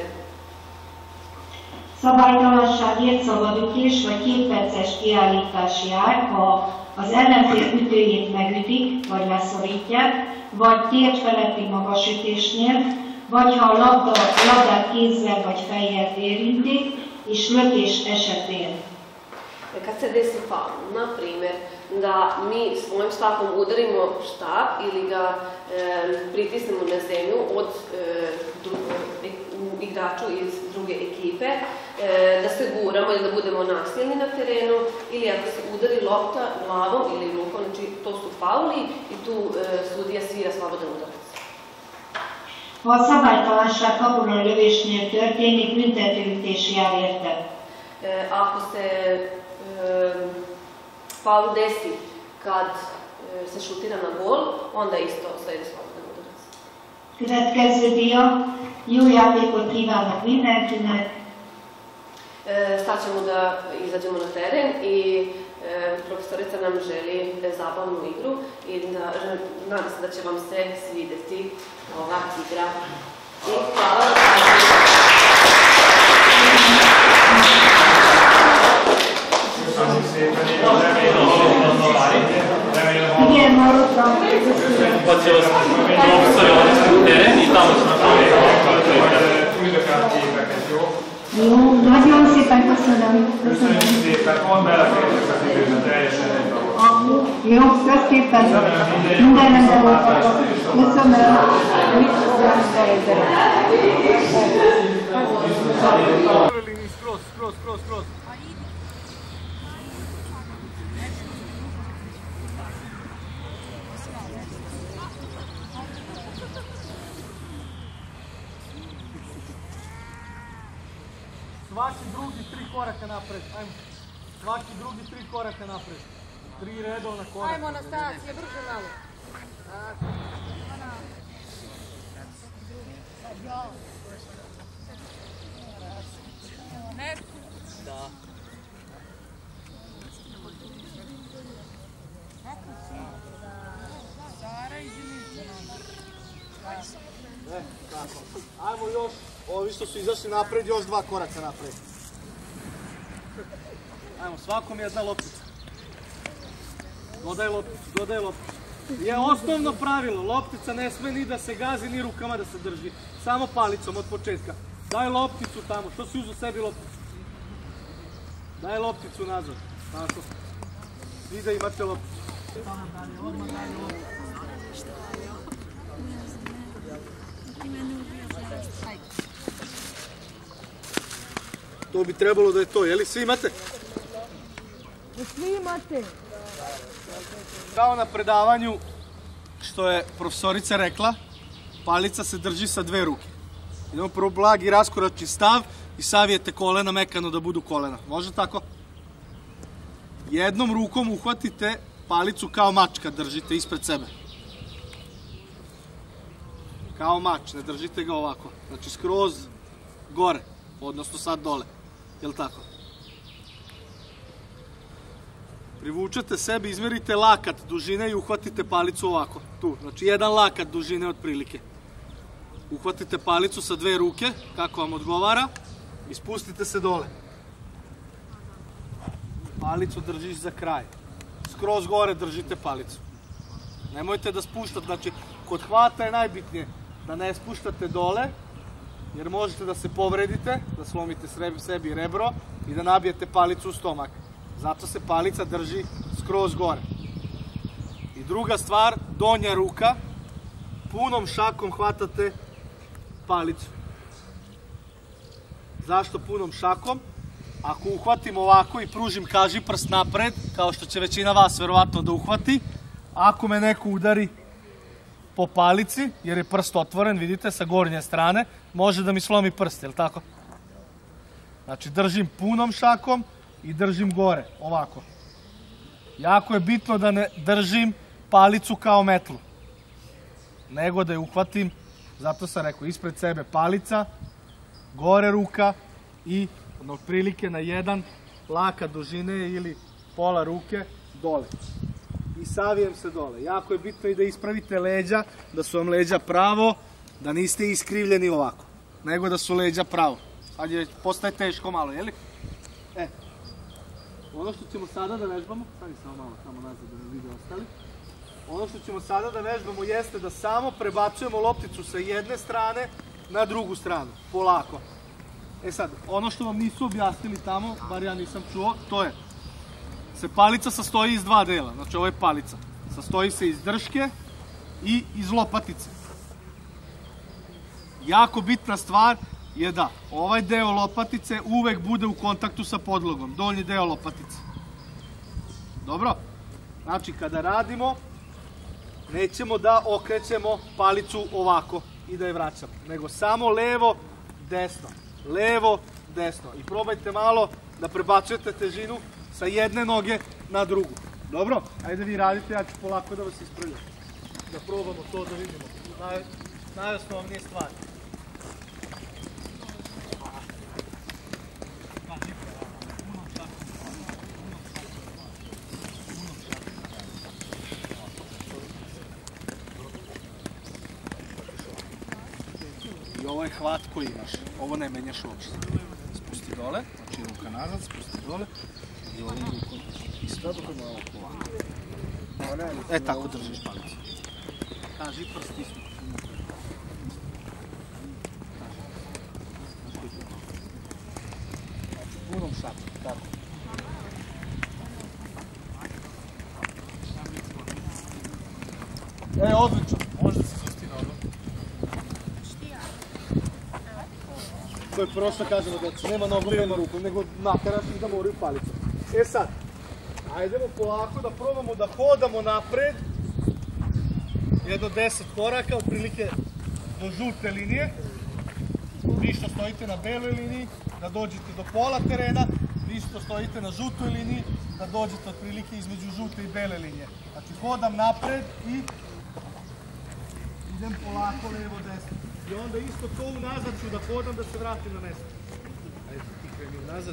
Szabálytalanságért szabadütés vagy két perces kiállítás jár, ha az ellenfél ütőjét megütik, vagy leszorítják, vagy tért feletti magasütésnél, vagy ha a labda, labdát kézzel vagy fejjel érintik, és lökés esetén. Kad se desi faul, na primjer, da mi svojim štapom udarimo štap ili ga e, pritisnemo na zemlju od e, drugo, e, igraču iz druge ekipe, e, da se guramo ili da budemo nasilni na terenu, ili ako se udari lopta glavom ili rukom, znači to su fauli i tu e, sudija svira slobodan udarac. Ha a szabálytalanság kapura lövésnél történik, büntetőütés jár érte. E, ako se faul desi kad se šutira na gol, onda isto sledi slobodan udarac. Következő dia, jó játékot kívánok mindenkinek. Sad ćemo da izađemo na teren i profesorica nam želi zabavnu igru i da, nadam se da će vam se svideti ova igra. I hvala. Igen, maradtam. Hoće vas profesori odnosno na teren i tamo ćemo napraviti. Jó, nagyon szépen köszönöm. Köszönjük szépen, mondd belefértek az időben, teljesen egy dolgot. Jó, köszépen. Minden rendben voltatok. Köszönöm. Skroz, skroz, skroz, skroz. Svaki drugi tri koraka napred, ajmo. Svaki drugi tri koraka napred. Tri redovna koraka. Ajmo Anastacija, brže malo. Da. E, tako. Ajmo još, ovi što su izašli napred, još dva koraka napred. Ajmo, svakom jedna loptica. Dodaj lopticu, dodaj lopticu. Je osnovno pravilo, loptica ne sme ni da se gazi, ni rukama da se drži. Samo palicom od početka. Daj lopticu tamo, što si uzeo sebi lopticu? Daj lopticu nazad, tako. Svi da imate lopticu. Odmah dalje lopticu. To bi trebalo da je to, jeli? Svi imate? Svi imate. Kao na predavanju, što je profesorica rekla, palica se drži sa dve ruke. Idemo prvo blagi raskoračni stav i savijete kolena mekano da budu kolena. Može tako? Jednom rukom uhvatite palicu kao mač kad držite ispred sebe. Kao mač, ne držite ga ovako. Znači skroz gore, odnosno sad dole. Jel' tako? Privučete sebe, izmerite lakat dužine i uhvatite palicu ovako. Tu, znači jedan lakat dužine otprilike. Uhvatite palicu sa dve ruke, kako vam odgovara, i spustite se dole. Palicu držiš za kraj. Skroz gore držite palicu. Nemojte da spuštate, znači kod hvata je najbitnije da ne spuštate dole, jer možete da se povredite, da slomite sebi rebro i da nabijete palicu u stomak. Zato se palica drži skroz gore. I druga stvar, donja ruka, punom šakom hvatate palicu. Zašto punom šakom? Ako uhvatim ovako i pružim kaži prst napred, kao što će većina vas verovatno da uhvati, ako me neko udari po palici, jer je prst otvoren, vidite, sa gornje strane, može da mi slomi prst, je li tako? Znači, držim punom šakom i držim gore, ovako. Jako je bitno da ne držim palicu kao metlu, nego da je uhvatim, zato sam rekao, ispred sebe palica, gore ruka i otprilike na jedan lakat dužine ili pola ruke dole. I savijem se dole. Jako je bitno i da ispravite leđa, da su vam leđa pravo, da niste iskrivljeni ovako, nego da su leđa pravo. Sad je, postaje teško malo, jeli? E, ono što ćemo sada da vežbamo, stani samo malo tamo nazad da ne vide ostali. Ono što ćemo sada da vežbamo jeste da samo prebacujemo lopticu sa jedne strane na drugu stranu, polako. E sad, ono što vam nisu objasnili tamo, bar ja nisam čuo, to je se palica sastoji iz dva dela, znači ovo je palica. Sastoji se iz drške i iz lopatice. Jako bitna stvar je da ovaj deo lopatice uvek bude u kontaktu sa podlogom, donji deo lopatice. Dobro? Znači kada radimo, nećemo da okrećemo palicu ovako i da je vraćamo, nego samo levo, desno, levo, desno. I probajte malo da prebacujete težinu sa jedne noge na drugu. Dobro? Ajde vi radite, ja ću polako da vas ispravljam. Da probamo to da vidimo. Naj, najosnovnije stvari. I ovo je hvat koji imaš. Ovo ne menjaš uopšte. Spusti dole, znači ruka nazad, spusti dole. I ovim rukom isto malo ovako. E, tako držiš palicu. Kaži prst isto. Znači, punom šakom, tako. E, odlično. Može da se susti na ovo. To je prvo što kažemo, deci. Nema nogu, nema ruku, nego nateraš i da moraju palicu. E sad, ajdemo polako da probamo da hodamo napred jedno deset koraka, otprilike do žute linije. Vi što stojite na beloj liniji, da dođete do pola terena, vi što stojite na žutoj liniji, da dođete otprilike između žute i bele linije. Znači hodam napred i idem polako levo desno. I onda isto to unazad ću da hodam da se vratim na mesto. Ajde, ti kreni unazad.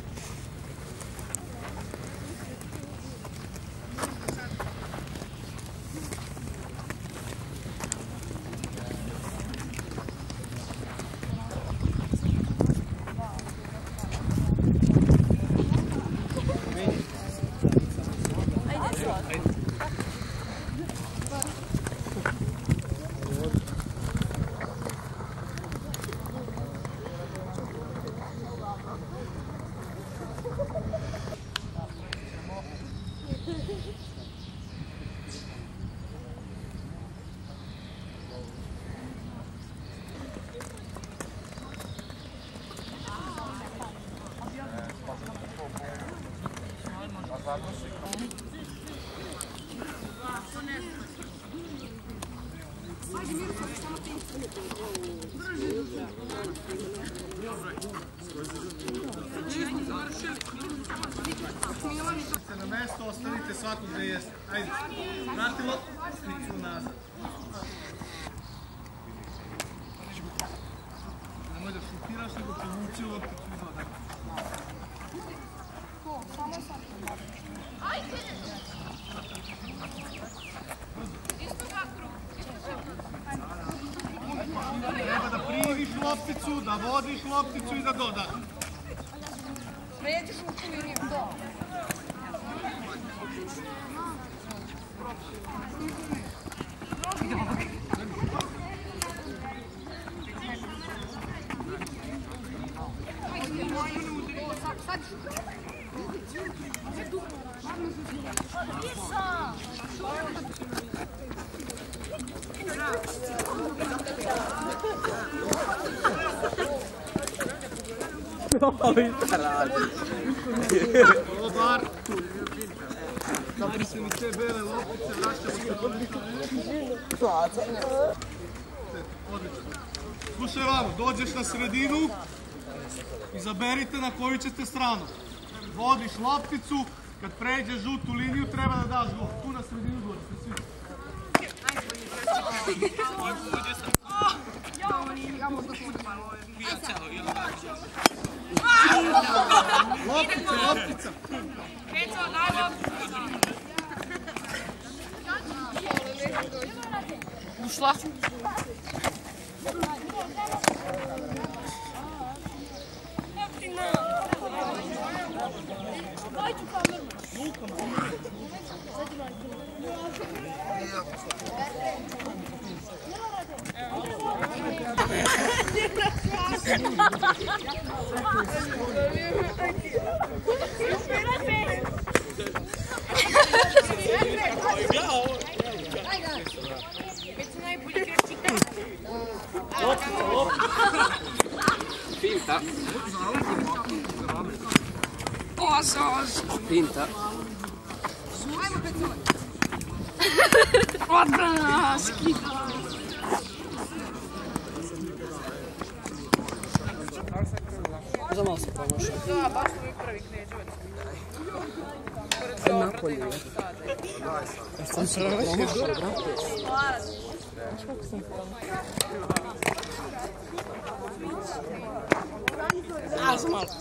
Na mesto, ostanite svakog gde jeste. Ajde, vratilo, sliču nazad. Nemoj da šutiraš, nego povuci lopticu i dodaj. Treba da primiš lopticu, da vodiš lopticu i da dodaš. Pređeš u tu liniju, to. Dobar. Zapisi mi te bele loptice, vraćamo se loptice. Odlično. Slušaj vamo, dođeš na sredinu, izaberite na koju ćete stranu. Vodiš lopticu, kad pređeš žutu liniju treba da daš gol. Tu na sredinu dođete svi. Loptica, loptica. Ušla. Finta. Osos. Finta. Ajmo pecove. Odbrana, skida. Za malo se promoša. Da, baš smo i prvi Kneževac. Aj napolje. Ja sam se promoša, brate. Znaš kako sam A, za malo.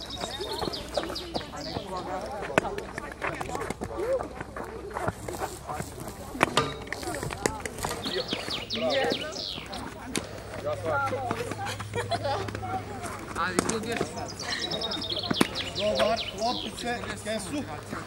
Ali budeš. Dobar, loptice, kesu.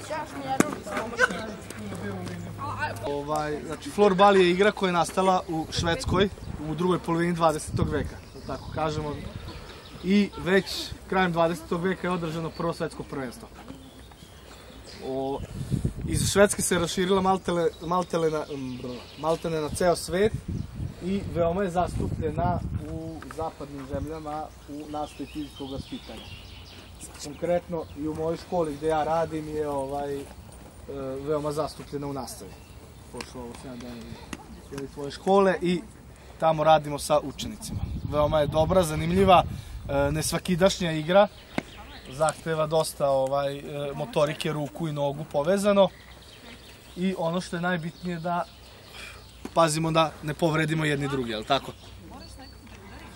Ovaj, znači, floorball je igra koja je nastala u Švedskoj u drugoj polovini dvadesetog veka, da tako kažemo. I već krajem dvadesetog veka je održano prvo svetsko prvenstvo. O, iz Švedske se raširila maltele, maltele na, maltene na ceo svet i veoma je zastupljena u zapadnim zemljama u nastavi fizičkog vaspitanja. Konkretno i u mojoj školi gde ja radim je ovaj, veoma zastupljena u nastavi. Pošlo ovo sedam dana iz svoje škole i tamo radimo sa učenicima. Veoma je dobra, zanimljiva, nesvakidašnja igra. Zahteva dosta ovaj, motorike, ruku i nogu povezano. I ono što je najbitnije da pazimo da ne povredimo jedni drugi, je li tako?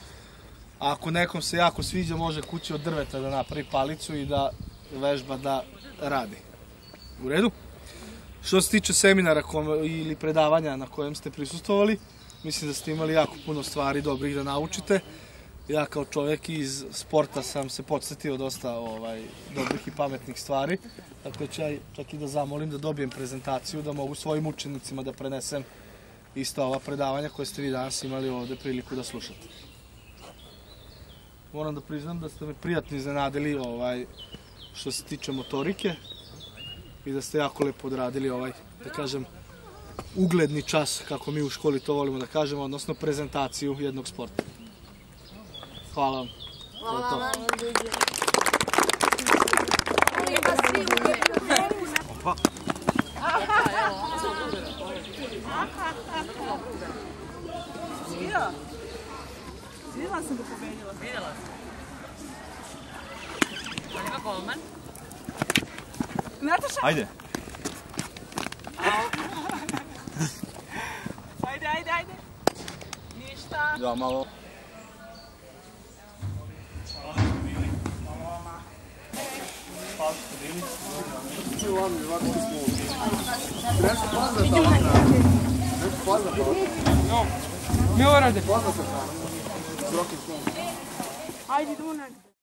A ako nekom se jako sviđa, može kući od drveta da napravi palicu i da vežba da radi. U redu? Što se tiče seminara ili predavanja na kojem ste prisustvovali, mislim da ste imali jako puno stvari dobrih da naučite. Ja kao čovjek iz sporta sam se podsjetio dosta dobrih i pametnih stvari, tako ću ja čak i da zamolim da dobijem prezentaciju, da mogu svojim učenicima da prenesem isto ova predavanja koje ste vi danas imali ovde priliku da slušate. Moram da priznam da ste me prijatno iznenadili što se tiče motorike i da ste jako lepo odradili ovaj, da kažem, ugledni čas, kako mi u školi to volimo da kažemo, odnosno prezentaciju jednog sporta. Hvala vam. Hvala vam. Opa. Svira? Svirala sam ga pobedila. Vidjela sam. Ali ima golman? Nataša? Ajde. Ajde, ajde, ajde. Ništa. Da, malo. Mi ovo rade. Ajde, idemo negdje.